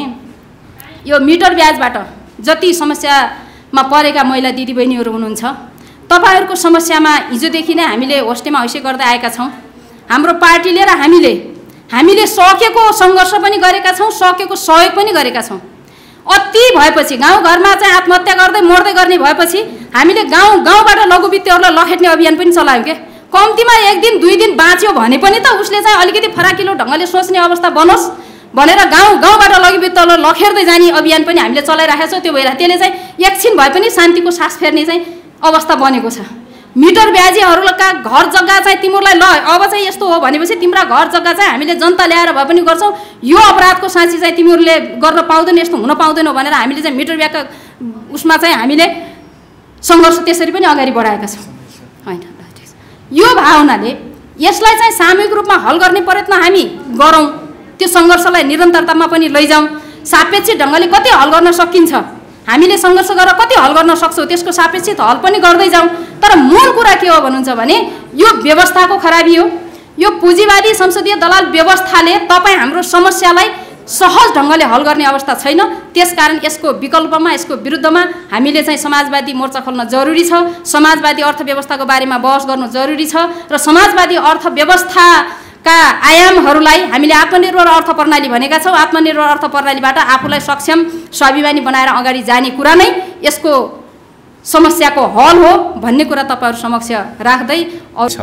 [SPEAKER 3] यो मिटर ब्याजबाट जति समस्यामा परेका महिला दिदीबहिनीहरू हुनुहुन्छ, तपाईहरुको समस्यामा हिजोदेखि नै हामीले होस्टेमा हैसे गर्दै आएका छौं। हाम्रो पार्टीले र हामीले सकेको सङ्घर्ष पनि गरेका छौं, सकेको सहयोग पनि गरेका छौं। अति भएपछि गाउँघरमा चाहिँ आत्महत्या गर्दै मर्दै गर्ने भएपछि हामीले गाउँबाट लघुवित्तहरूलाई लखेट्ने अभियान पनि चलायौं के। कम्तीमा एक दिन दुई दिन बाँच्यो भने पनि त उसले चाहिँ अलिकति फराकिलो ढङ्गले सोच्ने अवस्था बनोस् भनेर गाउँबाट लघुवित्तहरूलाई लखेट्दै जाने अभियान पनि हामीले चलाइराखेका छौं। त्यो भएर त्यसले चाहिँ एकछिन भए पनि शान्तिको सास फेर्ने चाहिँ अवस्था बनेको छ। मिटर ब्याजीहरूका घर जग्गा चाहिँ तिमीहरूलाई ल अब चाहिँ यस्तो हो भनेपछि तिम्रा घर जग्गा चाहिँ हामीले जनता ल्याएर भए पनि गर्छौं, यो अपराधको साँची चाहिँ तिमीहरूले गर्न पाउँदैन, यस्तो हुन पाउँदैन भनेर हामीले चाहिँ मिटर ब्यागका उसमा चाहिँ हामीले सङ्घर्ष त्यसरी पनि अगाडि बढाएका छौँ हैन। यो भावनाले यसलाई चाहिँ सामूहिक रूपमा हल गर्ने प्रयत्न हामी गरौँ, त्यो सङ्घर्षलाई निरन्तरतामा पनि लैजाउँ। सापेक्षिक ढङ्गले कति हल गर्न सकिन्छ, हामीले सङ्घर्ष गरेर कति हल गर्न सक्छौँ त्यसको सापेक्षित हल पनि गर्दै जाउँ। तर मूल कुरा के हो भन्नुहुन्छ भने यो व्यवस्थाको खराबी हो। यो पुँजीवादी संसदीय दलाल व्यवस्थाले तपाईँ हाम्रो समस्यालाई सहज ढङ्गले हल गर्ने अवस्था छैन। त्यसकारण यसको विकल्पमा, यसको विरुद्धमा हामीले चाहिँ समाजवादी मोर्चा खोल्न जरुरी छ। समाजवादी अर्थव्यवस्थाको बारेमा बहस गर्नु जरुरी छ र समाजवादी अर्थव्यवस्थाका आयामहरूलाई हामीले आत्मनिर्भर अर्थ प्रणाली भनेका छौँ। आत्मनिर्भर अर्थ प्रणालीबाट आफूलाई सक्षम स्वाभिमानी बनाएर अगाडि जाने कुरा नै यसको समस्याको हल हो भन्ने कुरा तपाईहरु समक्ष राख्दै
[SPEAKER 4] छ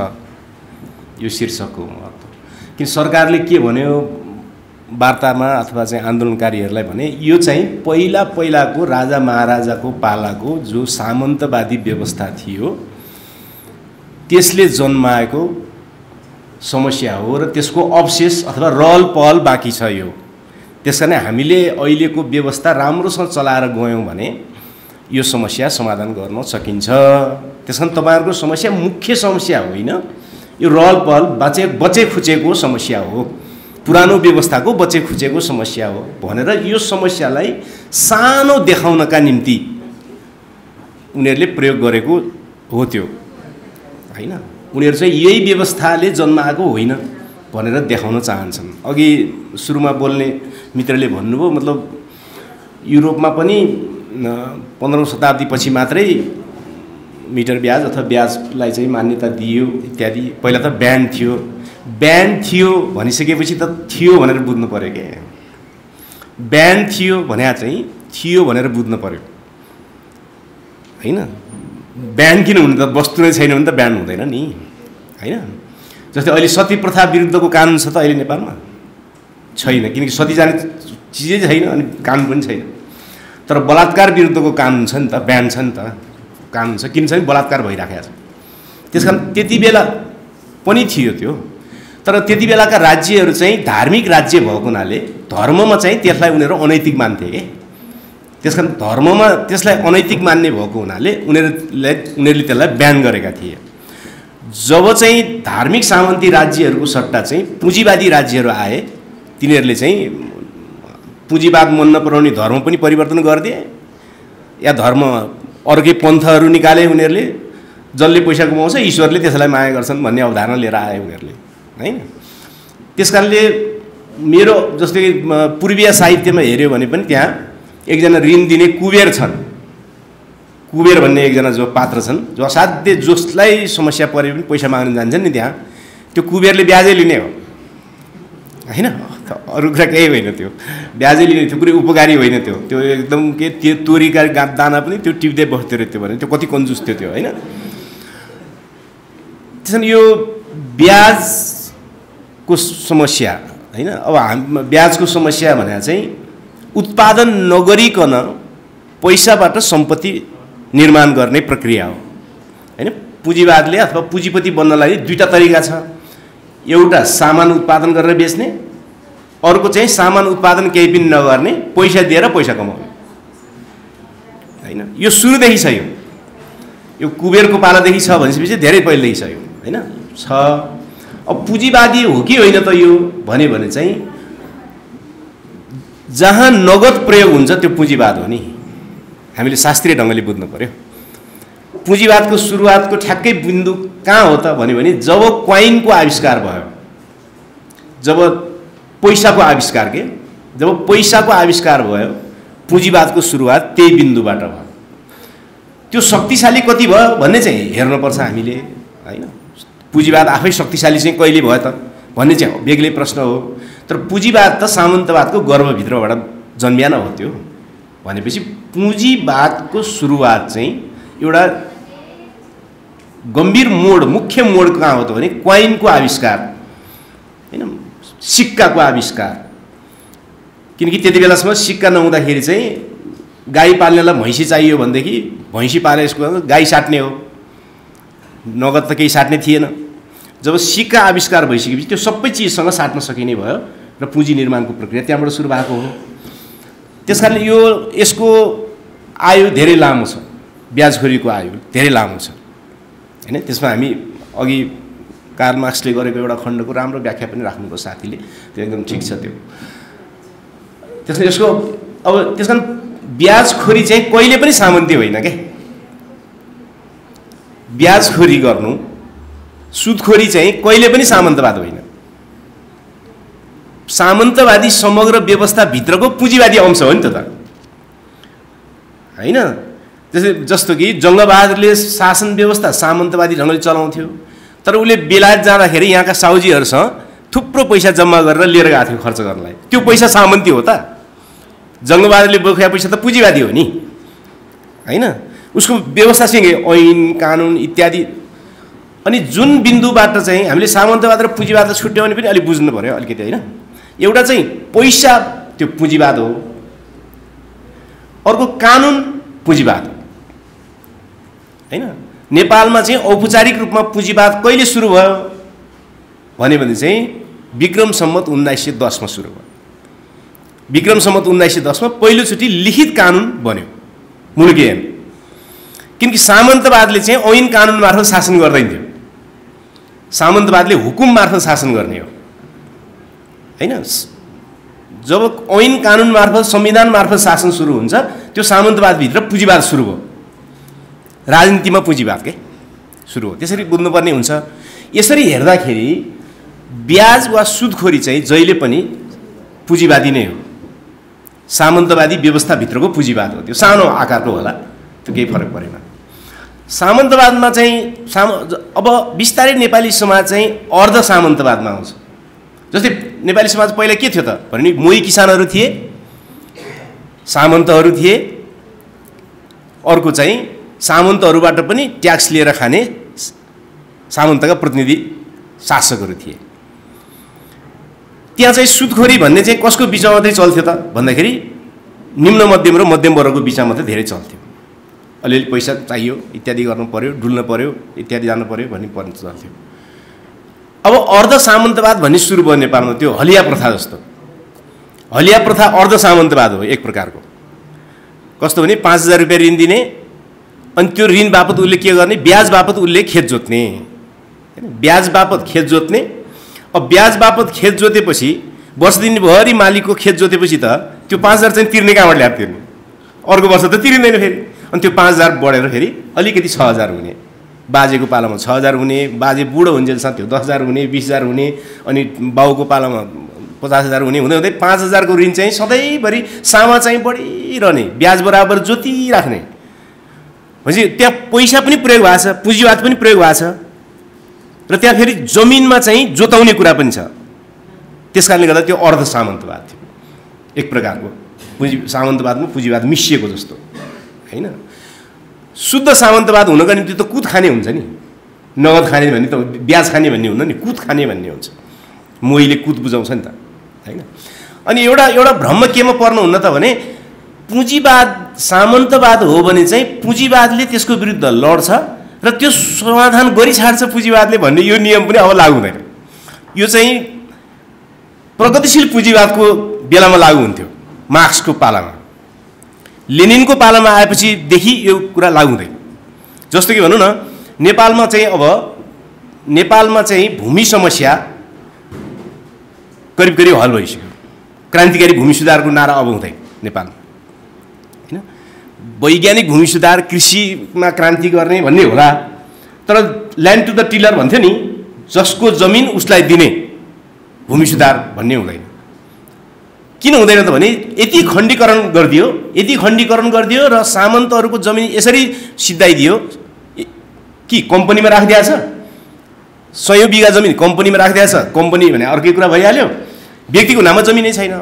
[SPEAKER 4] यो शीर्षकको किन सरकारले के भन्यो वार्तामा अथवा चाहिँ आन्दोलनकारीहरूलाई भने यो चाहिँ पहिलाको राजा महाराजाको पालाको जो सामन्तवादी व्यवस्था थियो त्यसले जन्माएको समस्या हो र त्यसको अवशेष अथवा रहल पहल बाँकी छ यो। त्यसकारण हामीले अहिलेको व्यवस्था राम्रोसँग चलाएर गयौँ भने यो समस्या समाधान गर्न सकिन्छ। त्यसकारण तपाईहरुको समस्या मुख्य समस्या होइन, यो रहल पहल बचे खुचेको समस्या हो, पुरानो व्यवस्थाको बचे खुचेको समस्या हो भनेर यो समस्यालाई सानो देखाउनका निम्ति उनीहरूले प्रयोग गरेको हो त्यो हैन। उनीहरू चाहिँ यही व्यवस्थाले जन्माएको होइन भनेर देखाउन चाहन्छन्। अघि सुरुमा बोल्ने मित्रले भन्नुभयो मतलब युरोपमा पनि 15औं शताब्दीपछि मात्रै मिटर ब्याज अथवा ब्याजलाई चाहिँ मान्यता दियो इत्यादि। पहिला त ब्यान थियो भनिसकेपछि त थियो भनेर बुझ्नु पर्यो के। ब्यान थियो भने चाहिँ थियो भनेर बुझ्नु पर्यो हैन। ब्यान किन हुनु त वस्तु नै छैन भने त ब्यान हुँदैन नि हैन। जस्तै अहिले सती प्रथा विरुद्धको कानुन छ त अहिले नेपालमा छैन, किनकि सती जाने चिजै छैन अनि कानुन पनि छैन। तर बलात्कार विरुद्धको कानुन छ नि त, ब्यान छ नि त, कानुन छ। किन छ नि बलात्कार भइराखेको छ। त्यसकारण त्यति बेला पनि थियो त्यो। तर त्यति बेलाका राज्यहरू चाहिँ धार्मिक राज्य भएको हुनाले धर्ममा चाहिँ त्यसलाई उनीहरू अनैतिक मान्थे के। त्यसकारण धर्ममा त्यसलाई अनैतिक मान्ने भएको हुनाले उनीहरूले त्यसलाई ब्यान गरेका थिए। जब चाहिँ धार्मिक सामन्ती राज्यहरूको सट्टा चाहिँ पुँजीवादी राज्यहरू आए तिनीहरूले चाहिँ पुँजीवाद मन नपराउने धर्म पनि परिवर्तन गरिदिए या धर्म अर्कै पन्थहरू निकाले उनीहरूले। जसले पैसा कमाउँछ ईश्वरले त्यसलाई माया गर्छन् भन्ने अवधारणा लिएर आए उनीहरूले हैन। त्यसकारणले मेरो जस्तै पूर्वीय साहित्यमा हेर्यो भने पनि त्यहाँ एकजना ऋण दिने कुबेर छन्। कुबेर भन्ने एकजना जो पात्र छन् जो असाध्य जसलाई समस्या परे पनि पैसा माग्न जान्छन् नि त्यहाँ त्यो कुबेरले ब्याजै लिने हो हैन। अरू कुरा केही होइन त्यो ब्याजै लिने त्यो कुनै उपकारी होइन त्यो एकदम के त्यो तोरीका दाना पनि त्यो टिप्दै बस्थ्यो रे त्यो भने त्यो कति कन्जुस थियो त्यो होइन। त्यसैले यो ब्याजको समस्या होइन अब ब्याजको समस्या भने चाहिँ उत्पादन नगरिकन पैसाबाट सम्पत्ति निर्माण गर्ने प्रक्रिया हो होइन। पुँजीवादले अथवा पुँजीपति बन्नलाई दुईटा तरिका छ, एउटा सामान उत्पादन गरेर बेच्ने, अर्को चाहिँ सामान उत्पादन केही पनि नगर्ने पैसा दिएर पैसा कमाउने होइन। यो सुरुदेखि छ, यो कुबेरको पालादेखि छ भनेपछि धेरै पहिलेदेखि छ यो होइन छ। अब पुँजीवादी हो कि होइन त यो भने चाहिँ जहाँ नगद प्रयोग हुन्छ त्यो पुँजीवाद हो नि। हामीले शास्त्रीय ढङ्गले बुझ्नु पर्यो। पुँजीवादको सुरुवातको ठ्याक्कै बिन्दु कहाँ हो त भने जब क्वाइनको आविष्कार भयो, जब पैसाको आविष्कार के जब पैसाको आविष्कार भयो पुँजीवादको सुरुवात त्यही बिन्दुबाट भयो। त्यो शक्तिशाली कति भयो भन्ने चाहिँ हेर्नुपर्छ हामीले होइन। पुँजीवाद आफै शक्तिशाली चाहिँ कहिले भयो त भन्ने चाहिँ बेग्लै प्रश्न हो। तर पुँजीवाद त सामन्तवादको गर्भभित्रबाट जन्मिएन हो त्यो भनेपछि पुँजीवादको सुरुवात चाहिँ एउटा गम्भीर मोड, मुख्य मोड कहाँ हो त भने क्वाइनको आविष्कार होइन, सिक्काको आविष्कार। किनकि त्यति बेलासम्म सिक्का नहुँदाखेरि चाहिँ गाई पाल्नेलाई भैँसी चाहियो भनेदेखि भैँसी पाले यसको गाई साट्ने हो, नगद त केही साट्ने थिएन। जब सिक्का आविष्कार भइसकेपछि त्यो सबै चिजसँग साट्न सकिने भयो र पुँजी निर्माणको प्रक्रिया त्यहाँबाट सुरु भएको हो। त्यसकारण यसको आयु धेरै लामो छ, ब्याजखोरीको आयु धेरै लामो छ होइन। त्यसमा हामी अघि कार्ल मार्क्सले गरेको एउटा खण्डको राम्रो व्याख्या पनि राख्नुभयो साथीले, त्यो एकदम ठिक छ त्यो। त्यसले यसको अब त्यसकारण ब्याजखोरी चाहिँ कहिले पनि सामन्ती होइन के। ब्याजखोरी गर्नु, सुदखोरी चाहिँ कहिले पनि सामन्तवाद होइन। सामन्तवादी समग्र व्यवस्थाभित्रको पुँजीवादी अंश हो नि त होइन। जस्तो कि जङ्गबहादुरले शासन व्यवस्था सामन्तवादी ढङ्गले चलाउँथ्यो, तर उसले बेलायत जाँदाखेरि यहाँका साउजीहरूसँग थुप्रो पैसा जम्मा गरेर लिएर गएको थियो खर्च गर्नलाई। त्यो पैसा सामन्ती हो त? जङ्गबहादुरले बोकेको पैसा त पुँजीवादी हो नि होइन। उसको व्यवस्थासँग ऐन कानुन इत्यादि। अनि जुन बिन्दुबाट चाहिँ हामीले सामन्तवाद र पुँजीवाद छुट्याउने पनि अलिक बुझ्नु पर्यो अलिकति होइन। एउटा चाहिँ पैसा त्यो पुँजीवाद हो, अर्को कानुन पुँजीवाद होइन। नेपालमा चाहिँ औपचारिक रूपमा पुँजीवाद कहिले सुरु भयो भने चाहिँ विक्रम सम्वत 1910 मा सुरु भयो। विक्रम सम्वत 1910 मा पहिलोचोटि लिखित कानुन बन्यो मुलुकी ऐन। किनकि सामन्तवादले चाहिँ ऐन कानुन मार्फत शासन गर्दैन थियो, सामन्तवादले हुकुम मार्फत शासन गर्ने हो होइन। जब ऐन कानुन मार्फत संविधान मार्फत शासन सुरु हुन्छ त्यो सामन्तवादभित्र पुँजीवाद सुरु हो, राजनीतिमा पुँजीवाद के सुरु हो। त्यसरी बुझ्नुपर्ने हुन्छ। यसरी हेर्दाखेरि ब्याज वा सुदखोरी चाहिँ जहिले पनि पुँजीवादी नै हो, सामन्तवादी व्यवस्थाभित्रको पुँजीवाद हो। त्यो सानो आकारको होला, त्यो केही फरक परेन। सामन्तवादमा चाहिँ अब बिस्तारै नेपाली समाज चाहिँ अर्ध सामन्तवादमा आउँछ। जस्तै नेपाली समाज पहिला के थियो त भने मोही किसानहरू थिए, सामन्तहरू थिए, अर्को चाहिँ सामन्तहरूबाट पनि ट्याक्स लिएर खाने सामन्तका प्रतिनिधि शासकहरू थिए। त्यहाँ चाहिँ सुदखोरी भन्ने चाहिँ कसको बिचमा मात्रै चल्थ्यो त भन्दाखेरि निम्न मध्यम र मध्यम वर्गको बिचमा मात्रै धेरै चल्थ्यो। अलिअलि पैसा चाहियो इत्यादि गर्नु पर्यो, डुल्न पर्यो इत्यादि जानु पर्यो भन्ने चल्थ्यो। अब अर्ध सामन्तवाद भन्ने सुरु भयो नेपालमा, त्यो हलिया प्रथा जस्तो। हलिया प्रथा अर्ध सामन्तवाद हो एक प्रकारको। कस्तो भने 5000 रुपियाँ ऋण दिने, अनि त्यो ऋण बापत उसले के गर्ने, ब्याज बापत उसले खेत जोत्ने हैन, ब्याज बापत खेत जोत्ने। अब ब्याज बापत खेत जोतेपछि वर्ष दिनभरि मालिकको खेत जोतेपछि त त्यो 5000 चाहिँ तिर्ने कहाँबाट ल्याएर तिर्ने, अर्को वर्ष त तिरिँदैन फेरि। अनि त्यो 5000 बढेर फेरि अलिकति 6000 हुने, बाजेको पालामा 6000 हुने, बाजे बुढो हुन्जेलसम्म त्यो 10000 हुने, 20000 हुने, अनि बाउको पालामा 50000 हुने, हुँदै हुँदै 5000 को ऋण चाहिँ सधैँभरि सामा चाहिँ बढिरहने, ब्याज बराबर जोतिराख्ने। भनेपछि त्यहाँ पैसा पनि प्रयोग भएको छ, पुँजीवाद पनि प्रयोग भएको छ, र त्यहाँ फेरि जमिनमा चाहिँ जोताउने कुरा पनि छ। त्यस कारणले गर्दा त्यो अर्ध सामन्तवाद थियो, एक प्रकारको सामन्तवादमा पुँजीवाद मिसिएको जस्तो होइन। शुद्ध सामन्तवाद हुनको निम्ति त कुद खाने हुन्छ नि, नगद खाने भन्ने त ब्याज खाने भन्ने हुन्न नि, कुद खाने भन्ने हुन्छ। मोहीले कुद बुझाउँछ नि त होइन। अनि एउटा भ्रम केमा पर्नु हुन्न त भने पुँजीवाद सामन्तवाद हो भने चाहिँ पुँजीवादले त्यसको विरुद्ध लड्छ र त्यो समाधान गरिछाड्छ पुँजीवादले भन्ने यो नियम पनि अब लागू हुँदैन। यो चाहिँ प्रगतिशील पुँजीवादको बेलामा लागू हुन्थ्यो, मार्क्सको पालामा। लेनिनको पालामा आएपछिदेखि यो कुरा लागू हुँदैन। जस्तो कि भनौँ न नेपालमा चाहिँ भूमि समस्या करिब करिब हल भइसक्यो। क्रान्तिकारी भूमि सुधारको नारा अब हुँदैन नेपालमा होइन। वैज्ञानिक भूमि सुधार, कृषिमा क्रान्ति गर्ने भन्ने होला, तर ल्यान्ड टु द टिलर भन्थ्यो नि, जसको जमिन उसलाई दिने भूमि सुधार भन्ने हुँदैन। किन हुँदैन त भने यति खण्डीकरण गरिदियो र सामन्तहरूको जमिन यसरी सिद्धाइदियो कि कम्पनीमा राखिदिएको छ, 100 बिघा जमिन कम्पनीमा राखिदिएको छ। कम्पनी भने अर्कै कुरा भइहाल्यो, व्यक्तिको नाममा जमिनै छैन।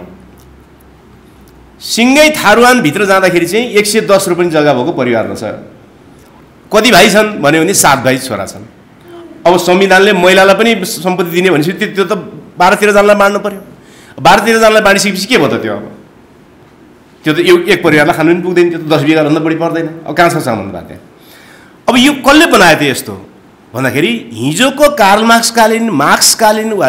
[SPEAKER 4] सिङ्गै थारुवानभित्र जाँदाखेरि चाहिँ 110 रुपियाँ जग्गा भएको परिवार रहेछ। कति भाइ छन् भन्यो भने 7 भाइ छोरा छन्। अब संविधानले महिलालाई पनि सम्पत्ति दिने भनेपछि त्यो त 12-13 जनालाई बाँड्नु पर्यो। 12-13 जनालाई बाँडिसकेपछि के भयो त त्यो? अब त्यो त एक परिवारलाई खानु पनि पुग्दैन, त्यो त 10 बिघाभन्दा बढी पर्दैन। अब कहाँ छ सामन्तवाद त्यहाँ? अब यो कसले बनायो त यस्तो भन्दाखेरि हिजोको कार्ल मार्क्सकालीन वा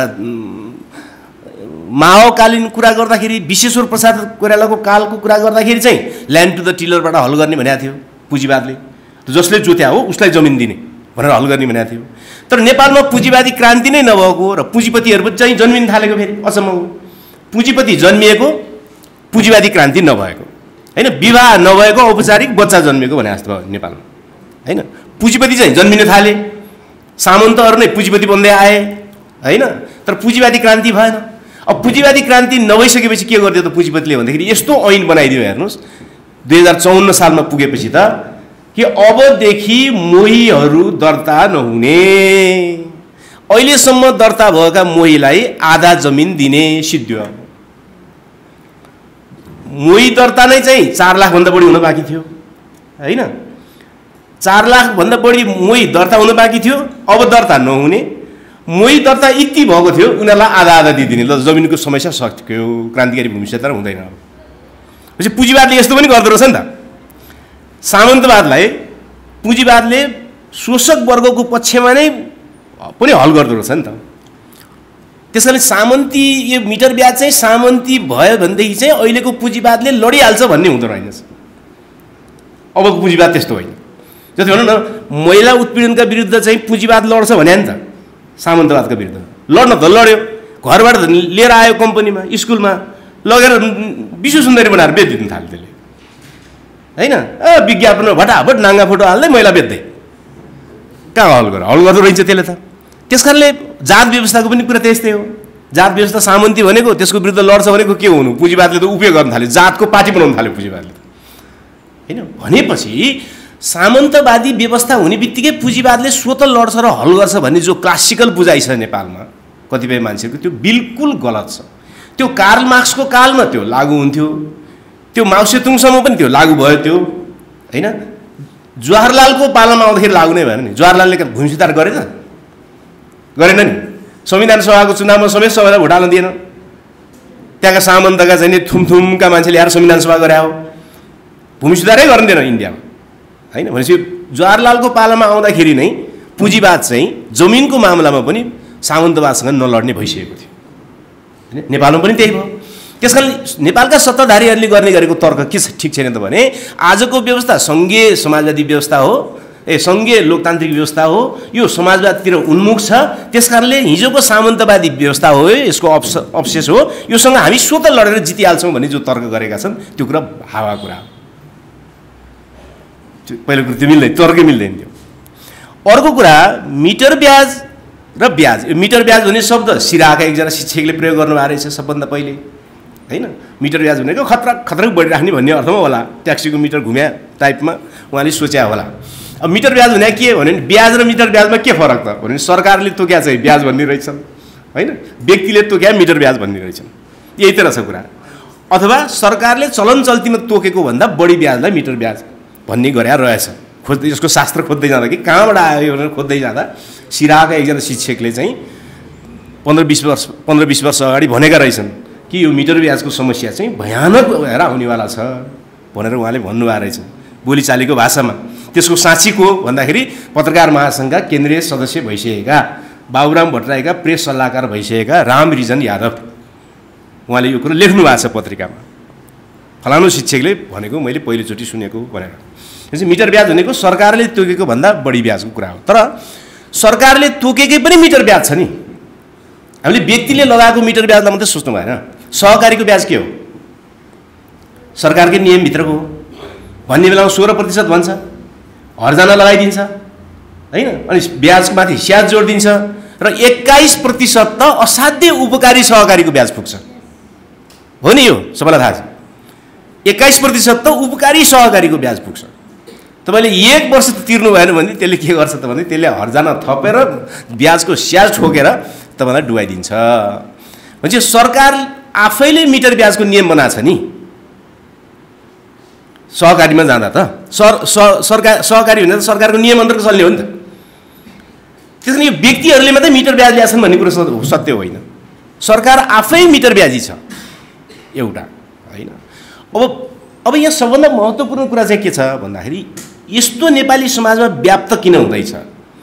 [SPEAKER 4] माओकालीन कुरा गर्दाखेरि, विश्वेश्वर प्रसाद कोइरालाको कालको कुरा गर्दाखेरि चाहिँ ल्यान्ड टु द टिलरबाट हल गर्ने भनेको थियो पुँजीवादले। जसले जोत्या हो उसलाई जमिन दिने भनेर हल गर्ने भनेको थियो। तर नेपालमा पुँजीवादी क्रान्ति नै नभएको र पुँजीपतिहरू चाहिँ जन्मिन थालेको, फेरि अचम्म हो। पुँजीपति जन्मिएको, पुँजीवादी क्रान्ति नभएको होइन। विवाह नभएको, औपचारिक बच्चा जन्मेको भने जस्तो भयो नेपालमा होइन। पुँजीपति चाहिँ जन्मिन थाले, सामन्तहरू नै पुँजीपति बन्दै आए होइन। तर पुँजीवादी क्रान्ति भएन। अब पुँजीवादी क्रान्ति नभइसकेपछि के गरिदियो त पुँजीपतिले भन्दाखेरि यस्तो ऐन बनाइदियो हेर्नुहोस् 2054 सालमा पुगेपछि त कि अबदेखि मोहीहरू दर्ता नहुने, अहिलेसम्म दर्ता भएका मोहीलाई आधा जमिन दिने सिद्धियो। मोही दर्ता नै चाहिँ 4 लाखभन्दा बढी हुन बाँकी थियो होइन। 4 लाखभन्दा बढी मोही दर्ता हुन बाँकी थियो। अब दर्ता नहुने, मोही दर्ता यति भएको थियो उनीहरूलाई आधा आधा दिइदिने। ल जमिनको समस्या सक्यो, क्रान्तिकारी भूमि क्षेत्र हुँदैन। पछि पुँजीवादले यस्तो पनि गर्दो रहेछ नि त। सामन्तवादलाई पुँजीवादले शोषक वर्गको पक्षमा नै पनि हल गर्दो रहेछ नि त। त्यस कारण सामन्ती यो मिटर ब्याज चाहिँ सामन्ती भयो भनेदेखि चाहिँ अहिलेको पुँजीवादले लडिहाल्छ भन्ने हुँदो रहेनछ। अबको पुँजीवाद त्यस्तो होइन। जति भनौँ न महिला उत्पीडनका विरुद्ध चाहिँ पुँजीवाद लड्छ भने नि त सामन्तवादका विरुद्ध लड्न त लड्यो। घरबाट लिएर आयो कम्पनीमा, स्कुलमा लगेर विश्व सुन्दरी बनाएर बेचिदिनु थाल्यो त्यसले होइन। विज्ञापनमा भटाभट नाङ्गा फोटो हाल्दै महिला बेच्दै कहाँ हल गर्दो रहेछ त्यसले त। त्यस कारणले जात व्यवस्थाको पनि कुरा त्यस्तै हो। जात व्यवस्था सामन्ती भनेको त्यसको विरुद्ध लड्छ भनेको के हुनु? पुँजीवादले त उपयोग गर्न थाल्यो, जातको पार्टी बनाउन थाल्यो पुँजीवादले होइन। भनेपछि सामन्तवादी व्यवस्था हुने बित्तिकै पुँजीवादले स्वतः लड्छ र हल गर्छ भन्ने जो क्लासिकल बुझाइ छ नेपालमा कतिपय मान्छेहरूको, त्यो बिल्कुल गलत छ। त्यो कार्ल मार्क्सको कालमा त्यो लागू हुन्थ्यो, त्यो माओ सेतुङसम्म पनि त्यो लागू भयो त्यो होइन। जवाहरलालको पालामा आउँदाखेरि लागू नै भएन नि। जवाहरलालले भूमि सुधार गरे त? गरेन नि। संविधान सभाको चुनावमा समेत सबैलाई भोट हाल्न दिएन। त्यहाँका सामन्तका चाहिँ थुमथुमका मान्छे ल्याएर संविधान सभा गरे हो, भूमि सुधारै गर्न दिएन इन्डियामा होइन। भनेपछि जवाहरलालको पालामा आउँदाखेरि नै पुँजीवाद चाहिँ जमिनको मामलामा पनि सामन्तवादसँग नलड्ने भइसकेको थियो होइन। नेपालमा पनि त्यही भयो। त्यस कारण नेपालका सत्ताधारीहरूले गर्ने गरेको तर्क के ठिक छैन त भने आजको व्यवस्था सङ्घीय समाजवादी व्यवस्था हो, सङ्घीय लोकतान्त्रिक व्यवस्था हो, यो समाजवादतिर उन्मुख छ। त्यस कारणले हिजोको सामन्तवादी व्यवस्था हो, यसको अवशेष हो, योसँग हामी स्वतः लडेर जितिहाल्छौँ भन्ने जो तर्क गरेका छन् त्यो कुरा हावा कुरा हो। पहिलो कुरो त्यो मिल्दैन, तर्कै मिल्दैन त्यो। अर्को कुरा मिटर ब्याज र ब्याज। मिटर ब्याज भन्ने शब्द सिराका एकजना शिक्षकले प्रयोग गर्नुभएको रहेछ सबभन्दा पहिले होइन। मिटर ब्याज भनेको खतरा बढिराख्ने भन्ने अर्थमा होला, ट्याक्सीको मिटर घुम्या टाइपमा उहाँले सोच्या होला। अब मिटर ब्याज भने के भने ब्याज र मिटर ब्याजमा के फरक त भने सरकारले तोक्या चाहिँ ब्याज भन्ने रहेछ होइन, व्यक्तिले तोक्या मिटर ब्याज भन्ने रहेछन्। यही त रहेछ कुरा। अथवा सरकारले चलन चल्तीमा तोकेको भन्दा बढी ब्याजलाई मिटर ब्याज भन्ने गरे रहेछ। खोज्दै यसको शास्त्र खोज्दै जाँदा कि कहाँबाट आयो भनेर खोज्दै जाँदा सिराका एकजना शिक्षकले चाहिँ 15-20 वर्ष अगाडि भनेका रहेछन् कि यो मिटर ब्याजको समस्या चाहिँ भयानक भएर आउनेवाला छ भनेर उहाँले भन्नुभएको रहेछ बोलीचालीको भाषामा। त्यसको साँच्ची को भन्दाखेरि पत्रकार महासङ्घका केन्द्रीय सदस्य भइसकेका बाबुराम भट्टराईका प्रेस सल्लाहकार भइसकेका रामरिजन यादव उहाँले यो कुरो लेख्नु भएको छ पत्रिकामा। फलानु शिक्षकले भनेको मैले पहिलोचोटि सुनेको भनेर। त्यसपछि मिटर ब्याज भनेको सरकारले तोकेको भन्दा बढी ब्याजको कुरा हो। तर सरकारले तोकेकै पनि मिटर ब्याज छ नि। हामीले व्यक्तिले लगाएको मिटर ब्याजलाई मात्रै सोच्नु भएन। सहकारीको ब्याज के हो? सरकारकै नियमभित्रको हो भन्ने बेलामा 16% भन्छ, हरजना लगाइदिन्छ होइन, अनि ब्याजको माथि स्याज जोडिदिन्छ र 21% त असाध्य उपकारी सहकारीको ब्याज पुग्छ। हो नि, यो सबैलाई थाहा छ। 21% त उपकारी सहकारीको ब्याज पुग्छ। तपाईँले 1 वर्ष त तिर्नु भएन भने त्यसले के गर्छ त भने त्यसले हरजना थपेर ब्याजको स्याज ठोकेर तपाईँलाई डुबाइदिन्छ। भनेपछि सरकार आफैले मिटर ब्याजको नियम बनाएको छ नि। सहकारीमा जाँदा त सहकारी हुँदा त सरकारको नियम अन्तर्गत चल्ने हो नि त। त्यस कारण यो व्यक्तिहरूले मात्रै मिटर ब्याज ल्याछन् भन्ने कुरो सत्य होइन। सरकार आफै मिटर ब्याजी छ एउटा होइन। अब यहाँ सबभन्दा महत्त्वपूर्ण कुरा चाहिँ के छ भन्दाखेरि यस्तो नेपाली समाजमा व्याप्त किन हुँदैछ?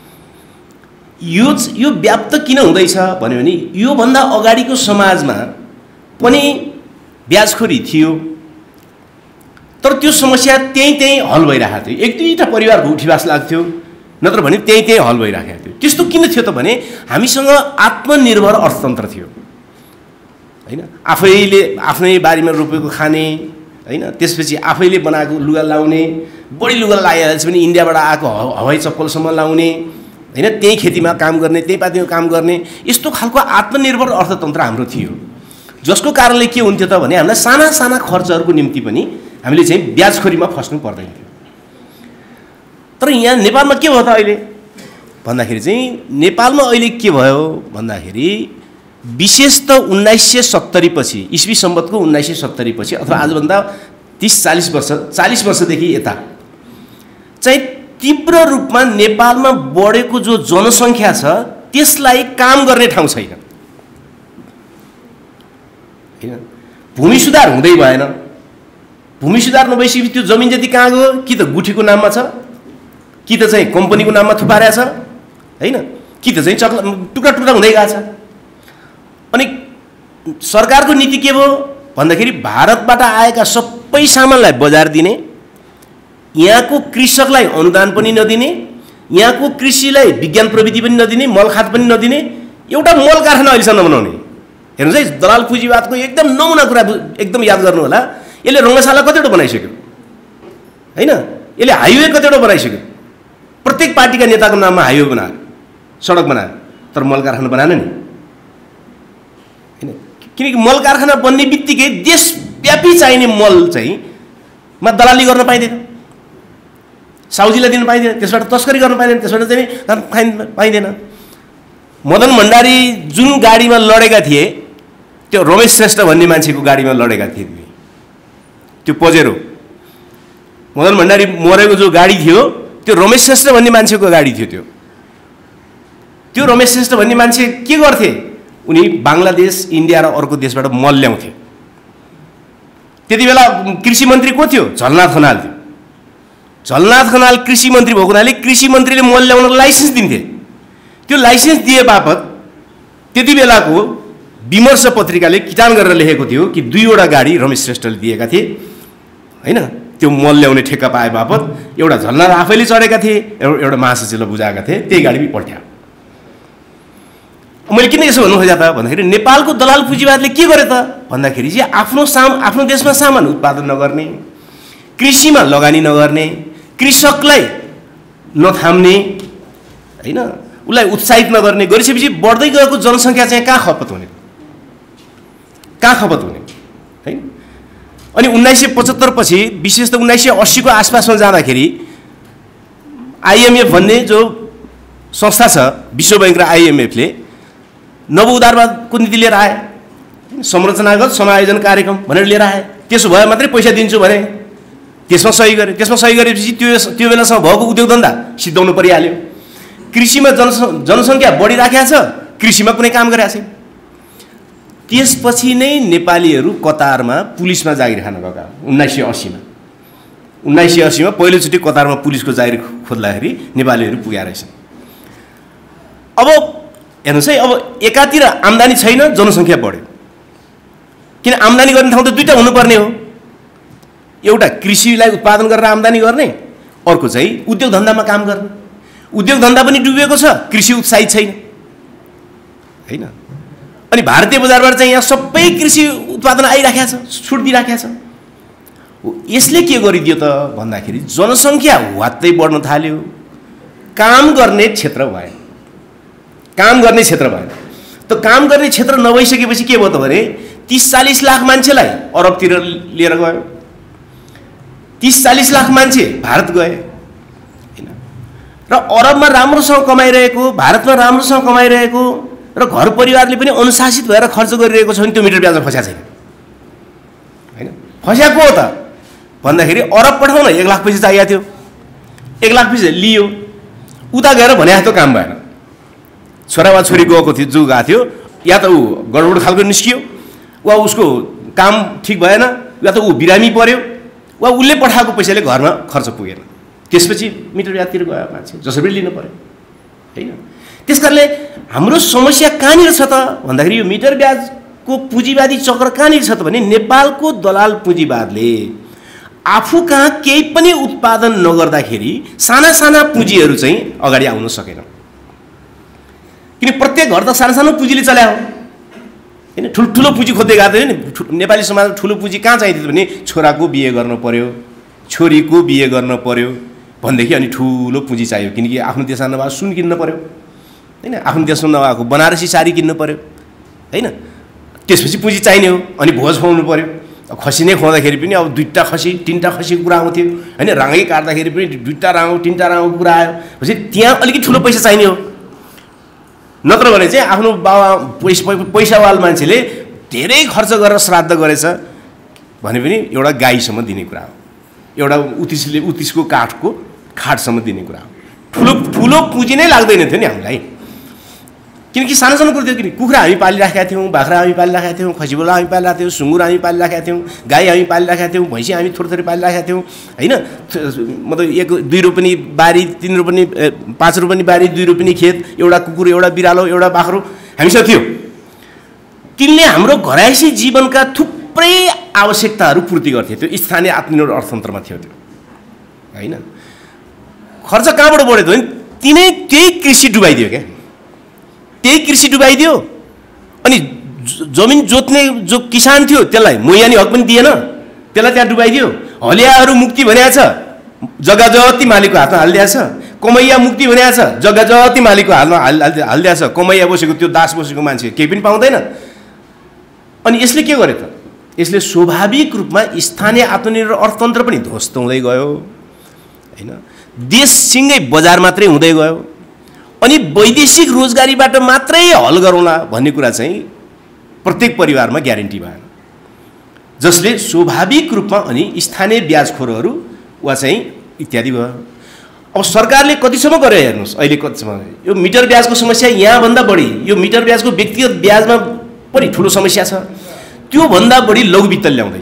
[SPEAKER 4] यो व्याप्त किन हुँदैछ भन्यो भने योभन्दा अगाडिको समाजमा पनि ब्याजखोरी थियो, तर त्यो समस्या त्यहीँ हल भइरहेको थियो। 1-2टा परिवारको उठिवास लाग्थ्यो, नत्र भने त्यहीँ हल भइरहेको थियो। त्यस्तो किन थियो त भने हामीसँग आत्मनिर्भर अर्थतन्त्र थियो होइन। आफैले आफ्नै बारीमा रोपेको खाने होइन, त्यसपछि आफैले बनाएको लुगा लाउने, बढी लुगा लगाइहाल्छ भने इन्डियाबाट आएको हवाई चप्पलसम्म लाउने होइन, त्यही खेतीमा काम गर्ने, त्यही पातीमा काम गर्ने, यस्तो खालको आत्मनिर्भर अर्थतन्त्र हाम्रो थियो। जसको कारणले के हुन्थ्यो त भने हामीलाई साना साना खर्चहरूको निम्ति पनि हामीले चाहिँ ब्याजखोरीमा फस्नु पर्दैन थियो। तर यहाँ नेपालमा के भयो त अहिले भन्दाखेरि चाहिँ नेपालमा अहिले के भयो भन्दाखेरि विशेष त 1970 पछि इस्वी सम्बतको 1970 पछि अथवा आजभन्दा 30-40 वर्षदेखि यता चाहिँ तीव्र रूपमा नेपालमा बढेको जो जनसङ्ख्या छ त्यसलाई काम गर्ने ठाउँ छैन हैन। भूमि सुधार हुँदै भएन। भूमि सुधार नभएपछि त्यो जमिन जति कहाँ गयो? कि त गुठीको नाममा छ, कि त चाहिँ कम्पनीको नाममा थुपारेको छ हैन, कि त चाहिँ टुक्रा टुक्रा हुँदै गएको छ। अनि सरकारको नीति के भयो भन्दाखेरि भारतबाट आएका सबै सामानलाई बजार दिने, यहाँको कृषकलाई अनुदान पनि नदिने, यहाँको कृषिलाई विज्ञान प्रविधि पनि नदिने, मलखाद पनि नदिने, एउटा मल कारखाना अहिलेसम्म नबनाउने। हेर्नुहोस् है, दलाल पुँजीवादको एकदम नमुना कुरा एकदम याद गर्नु होला। यसले रङ्गशाला कतिवटा बनाइसक्यो हैन, यसले हाइवे कतिवटा बनाइसक्यो। प्रत्येक पार्टीका नेताको नाममा हाइवे बनायो, सडक बनायो, तर मल कारखाना बनाएन नि हैन। किनकि मल कारखाना बन्ने बित्तिकै देशव्यापी चाहिने मल चाहिँ मा दलाली गर्न पाइँदैन, साउजीलाई दिन पाइँदैन, त्यसबाट तस्करी गर्न पाइँदैन, त्यसबाट चाहिँ पाइँदैन। मदन भण्डारी जुन गाडीमा लडेका थिए त्यो रमेश श्रेष्ठ भन्ने मान्छेको गाडीमा लडेका थिए। त्यो पजेरो मदन भण्डारी मरेको जो गाडी थियो त्यो रमेश श्रेष्ठ भन्ने मान्छेको गाडी थियो। त्यो रमेश श्रेष्ठ भन्ने मान्छे के गर्थे? उनी बङ्गलादेश, इन्डिया र अर्को देशबाट मल ल्याउँथे। त्यति बेला कृषि मन्त्री को थियो? झलनाथ खनाल थियो। झलनाथ खनाल कृषि मन्त्री भएको हुनाले कृषि मन्त्रीले मल ल्याउनको लाइसेन्स दिन्थे। त्यो लाइसेन्स दिए बापत त्यति बेलाको विमर्श पत्रिकाले किटान गरेर लेखेको थियो कि 2वटा गाडी रमेश श्रेष्ठले दिएका थिए हैन। त्यो मल ल्याउने ठेक्का पाए बापत एउटा झलनाथ आफैले चढेका थिए, एउटा महासचिवले बुझाएका थिए, त्यही गाडी पनि पल्ट्या। मैले किन यसो भन्नु खोजेँ त भन्दाखेरि नेपालको दलाल पुँजीवादले के गरे त भन्दाखेरि चाहिँ आफ्नो देशमा सामान उत्पादन नगर्ने, कृषिमा लगानी नगर्ने, कृषकलाई नथाम्ने हैन, उसलाई उत्साहित नगर्ने गरिसकेपछि बढ्दै गएको जनसङ्ख्या चाहिँ कहाँ खपत हुने है। अनि 1975 पछि विशेष त 1980 को आसपासमा जाँदाखेरि IMF भन्ने जो संस्था छ, विश्व बैंक र IMF ले नव उदारवादको नीति लिएर आए, संरचनागत समायोजन कार्यक्रम भनेर लिएर आए। त्यसो भए मात्रै पैसा दिन्छु भने त्यसमा सही गरे। त्यसमा सही गरेपछि त्यो बेलासम्म भएको उद्योग धन्दा सिद्धाउनु परिहाल्यो। कृषिमा जनसङ्ख्या बढिराखेको छ, कृषिमा कुनै काम गरिरहेको छैन। त्यसपछि नै नेपालीहरू कतारमा पुलिसमा जागिर खान गएका 1980मा। 1980मा पहिलोचोटि कतारमा पुलिसको जागिर खोज्दाखेरि नेपालीहरू पुगेका रहेछन्। अब हेर्नुहोस् है, अब एकातिर आम्दानी छैन, जनसङ्ख्या बढ्यो। किन आम्दानी गर्ने ठाउँ त दुईटा हुनुपर्ने हो, एउटा कृषिलाई उत्पादन गरेर आम्दानी गर्ने, अर्को चाहिँ उद्योग धन्दामा काम गर्ने। उद्योग धन्दा पनि डुबेको छ, कृषि उत्साहित छैन हैन। अनि भारतीय बजारबाट चाहिँ यहाँ सबै कृषि उत्पादन आइराखेको छ, छुट दिइराखेको छ। यसले के गरिदियो त भन्दाखेरि जनसङ्ख्या वात्तै बढ्न थाल्यो, काम गर्ने क्षेत्र भएन। काम गर्ने क्षेत्र भएन त काम गर्ने क्षेत्र नभइसकेपछि के भयो त भने 30-40 लाख मान्छेलाई अरबतिर लिएर गयो। 30-40 लाख मान्छे भारत गए हैन। र अरबमा राम्रोसँग कमाइरहेको, भारतमा राम्रोसँग कमाइरहेको र घर परिवारले पनि अनुशासित भएर खर्च गरिरहेको छ भने त्यो मिटर ब्याजमा फस्या छैन हैन। फस्या को हो त भन्दाखेरि अरब पठाउन 1 लाख पैसा चाहिएको थियो, 1 लाख पैसा लियो, उता गएर भने जस्तो काम भएन। छोरा वा छोरी गएको थियो, जो गएको थियो, या त ऊ गडबड खालको निस्कियो, वा उसको काम ठिक भएन, या त ऊ बिरामी पर्यो, वा उसले पठाएको पैसाले घरमा खर्च पुगेन। त्यसपछि मिटर ब्याजतिर गयो मान्छे, जसरी पनि लिनु पर्यो हैन। त्यसकारणले हाम्रो समस्या कहाँनिर छ त भन्दाखेरि यो मिटर ब्याजको पुँजीवादी चक्र कहाँनिर छ त भने नेपालको दलाल पुँजीवादले आफू कहाँ केही पनि उत्पादन नगर्दाखेरि साना साना पुँजीहरू चाहिँ अगाडि आउन सकेन। किन प्रत्येक घर त सानो सानो पुँजीले चलायो हैन। ठुल्ठुलो पुँजी खोज्दै गएको थियो नि। नेपाली समाजमा ठुलो पुँजी कहाँ चाहिएको थियो भने छोराको बिहे गर्न पर्यो, छोरीको बिहे गर्न पर्यो भनेदेखि अनि ठुलो पुँजी चाहियो। किनकि आफ्नो देशमा नभएको सुन किन्न पर्यो हैन, आफ्नो देशमा नभएको बनारसी साडी किन्न पर्यो हैन। त्यसपछि पुँजी चाहिने हो। अनि भोज खुवाउनु पर्यो। खसी नै खुवाउँदाखेरि पनि अब 2टा खसी 3टा खसीको कुरा आउँथ्यो हैन। राँगै काट्दाखेरि पनि 2टा राँगो 3टा राँगोको कुरा आयो। पछि त्यहाँ अलिकति ठुलो पैसा चाहिने हो। नत्र भने चाहिँ आफ्नो बाबा पैसावाल मान्छेले धेरै खर्च गरेर श्राद्ध गरेछ भने पनि एउटा गाईसम्म दिने कुरा हो, एउटा उत्तिसको काठको खाटसम्म दिने कुरा हो। ठुलो पुँजी नै लाग्दैन थियो नि हामीलाई। किनकि सानो सानो कुरो थियो। किन कुखुरा हामी पालिराखेका थियौँ, बाख्रा हामी पालिराखेका थियौँ, खसीबोला हामी पालिरहेका थियौँ, सुँगुर हामी पालिराखेका थियौँ, गाई हामी पालिराखेका थियौँ, भैँसी हामी थोरै पालिराखेका थियौँ हैन। मतलब 1-2 रोपनी बारी, 3 रोपनी 5 रोपनी बारी, 2 रोपनी खेत, एउटा कुकुर, एउटा बिरालो, एउटा बाख्रो हामीसँग थियो। तिनले हाम्रो घरायसी जीवनका थुप्रै आवश्यकताहरू पूर्ति गर्थे। त्यो स्थानीय आत्मनिर्भर अर्थतन्त्रमा थियो त्यो हैन। खर्च कहाँबाट बढ्यो भने त्यही कृषि डुबाइदियो क्या। त्यही कृषि डुबाइदियो। अनि जमिन जोत्ने जो किसान थियो त्यसलाई मोयानी हक पनि दिएन, त्यसलाई त्यहाँ डुबाइदियो। हलियाहरू मुक्ति भनेको छ, जग्गा जति मालिकको हातमा हालिदिएको छ। कमैया मुक्ति भनेको छ, जग्गा जति मालिकको हातमा हालिदिएको छ। कमैया बसेको त्यो दास बसेको मान्छे केही पनि पाउँदैन। अनि यसले के गर्यो त? यसले स्वाभाविक रूपमा स्थानीय आत्मनिर्भर अर्थतन्त्र पनि ध्वस्त हुँदै गयो हैन। देशसँगै बजार मात्रै हुँदै गयो। अनि वैदेशिक रोजगारीबाट मात्रै हल गरौँला भन्ने कुरा चाहिँ प्रत्येक परिवारमा ग्यारेन्टी भएन, जसले स्वाभाविक रूपमा अनि स्थानीय ब्याजखोरहरू वा चाहिँ इत्यादि भयो। अब सरकारले कतिसम्म गर्यो हेर्नुहोस्, अहिले कतिसम्म यो मिटर ब्याजको समस्या यहाँभन्दा बढी, यो मिटर ब्याजको व्यक्तिगत ब्याजमा पनि ठुलो समस्या छ। त्योभन्दा बढी लघुवित्त ल्याउँदैछ।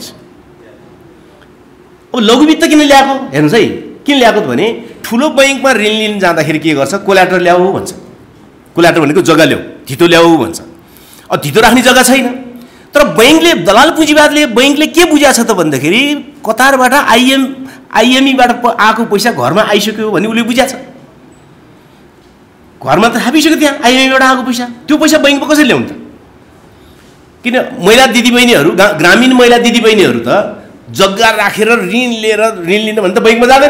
[SPEAKER 4] अब लघुवित्त किन ल्याएको हेर्नुहोस् है, किन ल्याएको त भने ठुलो बैङ्कमा ऋण लिन जाँदाखेरि के गर्छ, कोल्याटर ल्याऊ भन्छ। कोल्याटर भनेको जग्गा ल्याऊ, धितो ल्याऊ भन्छ। अब धितो राख्ने जग्गा छैन। तर बैङ्कले, दलाल पुँजीवादले बैङ्कले के बुझाएको छ त भन्दाखेरि कतारबाट आइएमईबाट आएको पैसा घरमा आइसक्यो भन्ने उसले बुझाएको छ। घरमा त थापिसक्यो त्यहाँ आइएमईबाट आएको पैसा। त्यो पैसा बैङ्कमा कसरी ल्याउनु त? किन महिला दिदीबहिनीहरू, ग्रामीण महिला दिदीबहिनीहरू त जग्गा राखेर ऋण लिन भने त बैङ्कमा जाँदैन।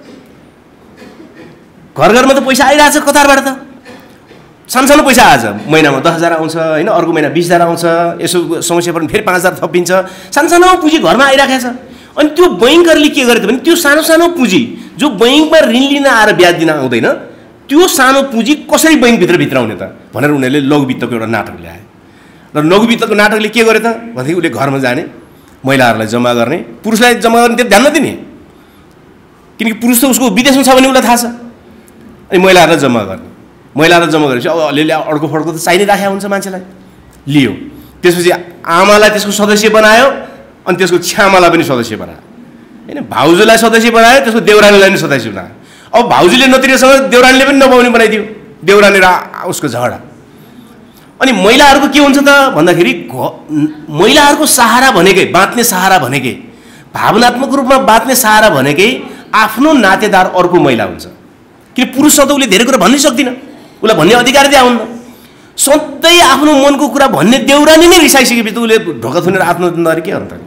[SPEAKER 4] घर घरमा त पैसा आइरहेछ कतारबाट त। सानो पैसा आएछ, महिनामा 10,000 आउँछ हैन, अर्को महिना 20,000 आउँछ। यसो समस्या पर्ने फेरि 5,000 थपिन्छ। सानो पुँजी घरमा आइराखेको छ। अनि त्यो बैङ्कहरूले के गरे त भने त्यो सानो पुँजी जो बैङ्कमा ऋण लिन आएर ब्याज दिन आउँदैन, त्यो सानो पुँजी कसरी बैङ्कभित्र भित्राउने त भनेर उनीहरूले लघुवित्तको एउटा नाटक ल्याए। र लघुवित्तको नाटकले के गरे त भनेदेखि उसले घरमा जाने, महिलाहरूलाई जम्मा गर्ने, पुरुषलाई जम्मा गर्ने त्यो ध्यान नदिने, किनकि पुरुष त उसको विदेशमा छ भने उसलाई थाहा छ। अनि महिलाहरूलाई जम्मा गर्ने, महिलाहरूलाई जम्मा गरेपछि अब अलिअलि अड्को फड्को त चाहिने राखेको हुन्छ मान्छेलाई, लियो। त्यसपछि आमालाई त्यसको सदस्य बनायो, अनि त्यसको छ्यामालाई पनि सदस्य बनायो, होइन, भाउजूलाई सदस्य बनायो, त्यसको देउरानीलाई पनि सदस्य बनायो। अब भाउजूले नतिरेसँग देउरानीले पनि नपाउने बनाइदियो, देउरानी र उसको झगडा। अनि महिलाहरूको के हुन्छ त भन्दाखेरि महिलाहरूको सहारा भनेकै, बाँच्ने सहारा भनेकै, भावनात्मक रूपमा बाँच्ने सहारा भनेकै आफ्नो नातेदार अर्को महिला हुन्छ। किन पुरुषसँग त उसले धेरै कुरा भन्नै सक्दिनँ, उसलाई भन्ने अधिकार दिआउन्न। सधैँ आफ्नो मनको कुरा भन्ने देउरानी नै रिसाइसकेपछि त उसले ढोका थुनेर आत्महत्या नगरे के अन्त?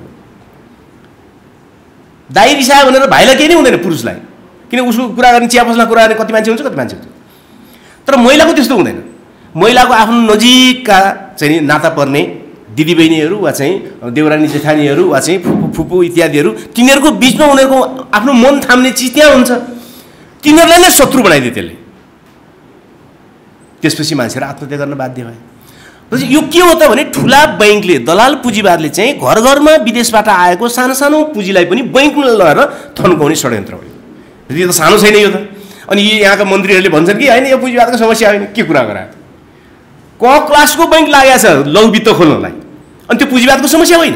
[SPEAKER 4] दाइ रिसायो भनेर भाइलाई केही नै हुँदैन पुरुषलाई, किन उसको कुरा गर्ने, चिया पसलमा कुरा गर्ने कति मान्छे हुन्छ, कति मान्छे हुन्छ। तर महिलाको त्यस्तो हुँदैन। महिलाको आफ्नो नजिकका चाहिँ नाता पर्ने दिदीबहिनीहरू वा चाहिँ देउरानी जेठानीहरू वा चाहिँ फुपू इत्यादिहरू, तिनीहरूको बिचमा उनीहरूको आफ्नो मन थाम्ने चिज त्यहाँ हुन्छ। तिनीहरूलाई नै शत्रु बनाइदियो त्यसले। त्यसपछि मान्छेहरू आत्महत्या गर्न बाध्य भए। यो के हो त भने ठुला बैङ्कले, दलाल पुँजीवादले चाहिँ घर घरमा विदेशबाट आएको सानो सानो पुँजीलाई पनि बैङ्कमा लगेर थन्काउने षड्यन्त्र हो। यो त सानो छैन यो त। अनि यहाँका मन्त्रीहरूले भन्छन् कि होइन यो पुँजीवादको समस्या होइन, के कुरा गरायो? क क्लासको बैङ्क लागेको छ लघुवित्त खोल्नलाई, अनि त्यो पुँजीवादको समस्या होइन,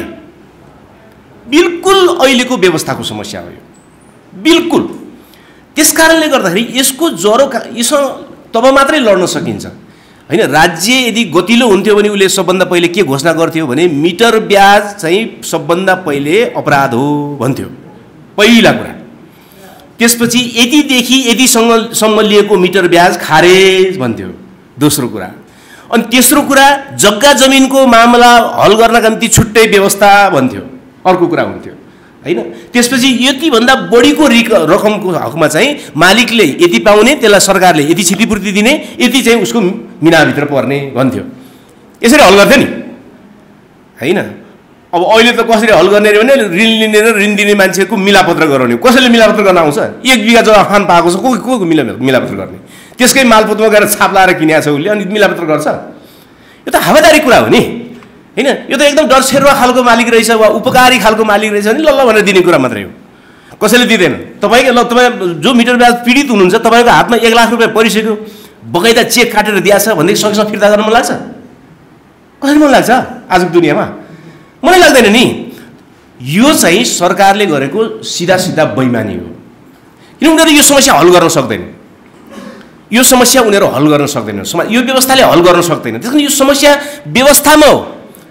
[SPEAKER 4] बिल्कुल अहिलेको व्यवस्थाको समस्या हो यो, बिल्कुल। त्यस कारणले गर्दाखेरि यसको ज्वरो यससँग तब मात्रै लड्न सकिन्छ, होइन। राज्य यदि गतिलो हुन्थ्यो भने उसले सबभन्दा पहिले के घोषणा गर्थ्यो भने मिटर ब्याज चाहिँ सबभन्दा पहिले अपराध हो भन्थ्यो, पहिला कुरा। त्यसपछि यतिदेखि यतिसम्म लिएको मिटर ब्याज खारेज भन्थ्यो, दोस्रो कुरा। अनि तेस्रो कुरा जग्गा जमिनको मामला हल गर्नका निम्ति छुट्टै व्यवस्था भन्थ्यो, अर्को कुरा हुन्थ्यो, होइन। त्यसपछि यतिभन्दा बढीको रकमको हकमा चाहिँ मालिकले यति पाउने, त्यसलाई सरकारले यति क्षतिपूर्ति दिने, यति चाहिँ उसको मिनाभित्र पर्ने भन्थ्यो। यसरी हल गर्थ्यो नि, होइन। अब अहिले त कसरी हल गर्ने अरे भने ऋण लिने र ऋण दिने मान्छेको मिलापत्र गराउने। कसैले मिलापत्र गर्न आउँछ? 1 बिघा जग्गा खान पाएको छ, को मिलापत्र गर्ने? त्यसकै मालपोतमा गएर छाप लाएर किनेको छ उसले, अनि मिलापत्र गर्छ? यो त हावादारी कुरा हो नि, होइन। यो त एकदम डरसेरुवा खालको मालिक रहेछ वा उपकारी खालको मालिक रहेछ भने ल भनेर दिने कुरा मात्रै हो, कसैले दिँदैन। तपाईँ जो मिटर ब्याज पीडित हुनुहुन्छ, तपाईँको हातमा 1 लाख रुपियाँ परिसक्यो, बगैँचा चेक काटेर दिएछ भनेदेखि सँगसँग फिर्ता गर्न मन लाग्छ? कसरी मन लाग्छ आजको दुनियाँमा? मलाई लाग्दैन नि। यो चाहिँ सरकारले गरेको सिधा सिधा बैमानी हो, किन उनीहरू यो समस्या हल गर्न सक्दैन। यो समस्या उनीहरू हल गर्न सक्दैन, यो व्यवस्थाले हल गर्न सक्दैन। त्यसकारण यो समस्या व्यवस्थामा हो,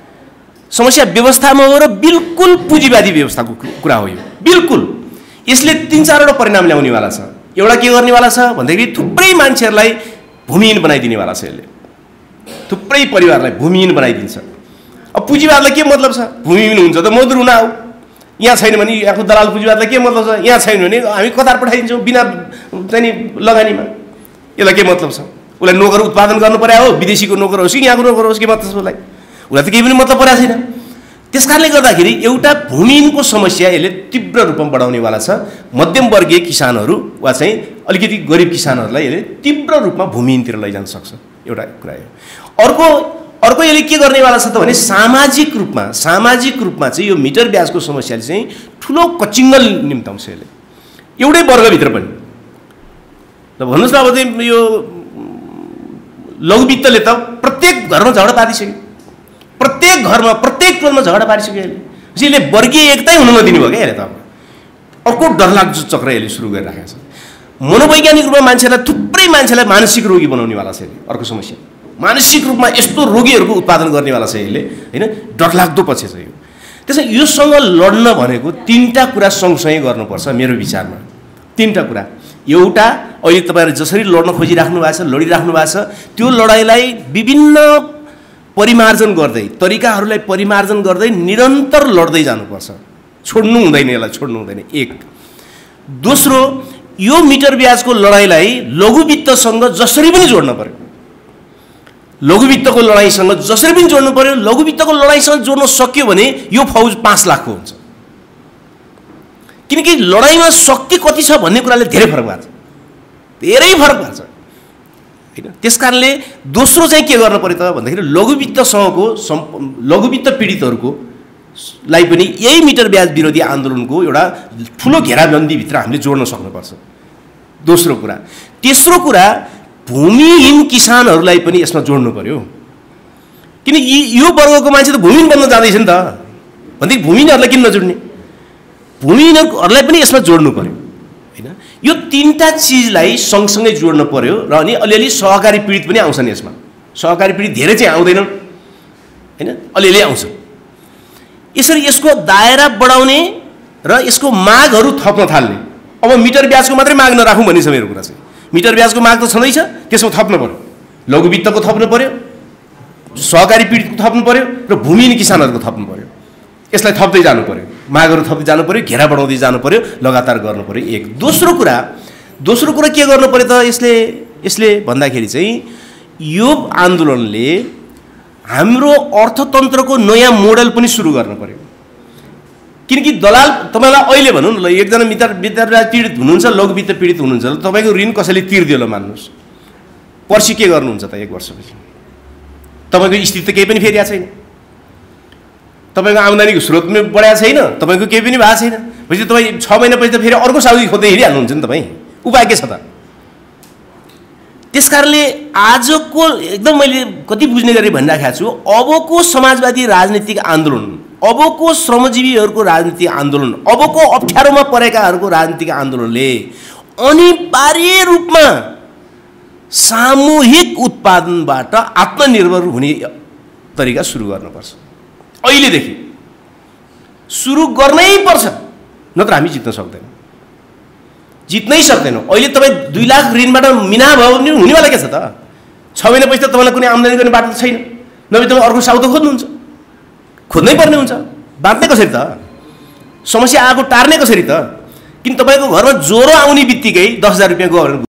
[SPEAKER 4] समस्या व्यवस्थामा हो र बिल्कुल पुँजीवादी व्यवस्थाको कुरा हो यो, बिल्कुल। यसले 3-4वटा परिणाम ल्याउनेवाला छ। एउटा के गर्नेवाला छ भन्दाखेरि थुप्रै मान्छेहरूलाई भूमिहीन बनाइदिनेवाला छ यसले, थुप्रै परिवारलाई भूमिहीन बनाइदिन्छ। अब पुँजीवादलाई के मतलब छ? भूमिहीन हुन्छ त मजदुर हुन आऊ, यहाँ छैन भने यहाँको दलाल पुँजीवादलाई के मतलब छ? यहाँ छैन भने हामी कतार पठाइदिन्छौँ बिना चाहिँ लगानीमा। यसलाई के मतलब छ? उसलाई नोकर उत्पादन गर्नु पर्यो हो, विदेशीको नोकर होस् कि यहाँको नोकर होस्, के मतलब छ उसलाई? उसलाई त केही पनि मतलब परेको छैन। त्यस कारणले गर्दाखेरि एउटा भूमिहीनको समस्या यसले तीव्र रूपमा बढाउनेवाला छ। मध्यमवर्गीय किसानहरू वा चाहिँ अलिकति गरिब किसानहरूलाई यसले तीव्र रूपमा भूमिहीनतिर लैजान सक्छ, एउटा कुरा हो। अर्को यसले के गर्नेवाला छ त भने सामाजिक रूपमा चाहिँ यो मिटर ब्याजको समस्याले चाहिँ ठुलो कचिङ्गल निम्ताउँछ यसले, एउटै वर्गभित्र पनि। ल भन्नुहोस् न, अब चाहिँ यो लघुवित्तले त प्रत्येक घरमा झगडा पारिसक्यो, प्रत्येक घरमा प्रत्येक टोलमा झगडा पारिसक्यो यसले। यसले वर्गीय एकतै हुन नदिनु भयो क्या यसले। त अर्को डरलाग्दो चक्र यसले सुरु गरिराखेको छ। मनोवैज्ञानिक रूपमा मान्छेलाई, थुप्रै मान्छेलाई मानसिक रोगी बनाउनेवाला छ यसले। अर्को समस्या मानसिक रूपमा यस्तो रोगीहरूको उत्पादन गर्नेवाला छ यसले, होइन। डरलाग्दो पछि छ यो। त्यसैले योसँग लड्न भनेको 3टा कुरा सँगसँगै गर्नुपर्छ मेरो विचारमा। 3टा कुरा। एउटा, अहिले तपाईँहरू जसरी लड्न खोजिराख्नु भएको छ, लडिराख्नु भएको छ, त्यो लडाइँलाई विभिन्न परिमार्जन गर्दै, तरिकाहरूलाई परिमार्जन गर्दै निरन्तर लड्दै जानुपर्छ, छोड्नु हुँदैन, यसलाई छोड्नु हुँदैन। 1। दोस्रो, यो मिटर ब्याजको लडाइँलाई लघुवित्तसँग जसरी पनि जोड्न पर्यो, लघुवित्तको लडाइँसँग जसरी पनि जोड्नु पर्यो। लघुवित्तको लडाइँसँग जोड्न सक्यो भने यो फौज 5 लाखको हुन्छ, किनकि लडाइँमा शक्ति कति छ भन्ने कुराले धेरै फरक पार्छ, धेरै फरक पार्छ। होइन। त्यस कारणले दोस्रो चाहिँ के गर्न पर्यो त भन्दाखेरि लघुवित्तसँगको लघुवित्त पीडितहरूको लाई पनि यही मिटर ब्याज विरोधी आन्दोलनको एउटा ठुलो घेराबन्दीभित्र हामीले जोड्न सक्नुपर्छ, दोस्रो कुरा। तेस्रो कुरा, भूमिहीन किसानहरूलाई पनि यसमा जोड्नु पर्यो, किन यो वर्गको मान्छे त भूमिहीन बन्न जाँदैछ नि त, भनेदेखि भूमिहीनहरूलाई किन नजोड्ने, भूमिहीनहरूलाई पनि यसमा जोड्नु पर्यो होइन। यो तीनटा चिजलाई सँगसँगै जोड्नु पर्यो र अनि अलिअलि सहकारी पीडित पनि आउँछन् यसमा। सहकारी पीडित धेरै चाहिँ आउँदैनन् होइन, अलिअलि आउँछ। यसरी यसको दायरा बढाउने र यसको मागहरू थप्न थाल्ने। अब मिटर ब्याजको मात्रै माग नराखौँ भन्ने छ मेरो कुरा चाहिँ। मिटर ब्याजको माग त छँदैछ, त्यसमा थप्नु पर्यो, लघुवित्तको थप्नु पर्यो, सहकारी पीडितको थप्नु पर्यो र भूमिहीन किसानहरूको थप्नु पर्यो। यसलाई थप्दै जानु पर्यो, मागहरू थप्दै जानु पर्यो, घेरा बढाउँदै जानु पर्यो, लगातार गर्नु पर्यो। एक दोस्रो कुरा के गर्नु पर्यो त यसले भन्दाखेरि चाहिँ यो आन्दोलनले हाम्रो अर्थतन्त्रको नयाँ मोडल पनि सुरु गर्न पर्यो। किनकि दलाल, तपाईँलाई अहिले भनौँ न ल, एकजना मिटर ब्याज पीडित हुनुहुन्छ, लघुवित्त पीडित हुनुहुन्छ, तपाईँको ऋण कसैले तिर्दियो ल मान्नुहोस्, पर्सि के गर्नुहुन्छ त 1 वर्षपछि? तपाईँको स्थिति त केही पनि फेरिएको छैन, तपाईँको आम्दानीको स्रोत पनि बढाएको छैन, तपाईँको केही पनि भएको छैन, पछि तपाईँ 6 महिनापछि त फेरि अर्को साउदी खोज्दै हिँडिहाल्नुहुन्छ नि तपाईँ। उपाय के छ त? त्यस कारणले आजको एकदम मैले कति बुझ्ने गरी भनिराखेको छु, अबको समाजवादी राजनीतिक आन्दोलन, अबको श्रमजीवीहरूको राजनीतिक आन्दोलन, अबको अप्ठ्यारोमा परेकाहरूको राजनीतिक आन्दोलनले अनिवार्य रूपमा सामूहिक उत्पादनबाट आत्मनिर्भर हुने तरिका सुरु गर्नुपर्छ। अहिलेदेखि सुरु गर्नै पर्छ, नत्र हामी जित्न सक्दैनौँ, जित्नै सक्दैनौँ। अहिले तपाईँ 2 लाख ऋणबाट मिना भयो भने हुनेवाला के छ त? 6 महिनापछि त तपाईँलाई कुनै आम्दानी गर्ने बाटो छैन, नभए तपाईँ अर्को साउथ खोज्नुहुन्छ, खोज्नै पर्ने हुन्छ। बाँच्ने कसरी त? समस्या आएको टार्ने कसरी त? किन तपाईँको घरमा ज्वरो आउने बित्तिकै 10,000 रुपियाँ गयो भने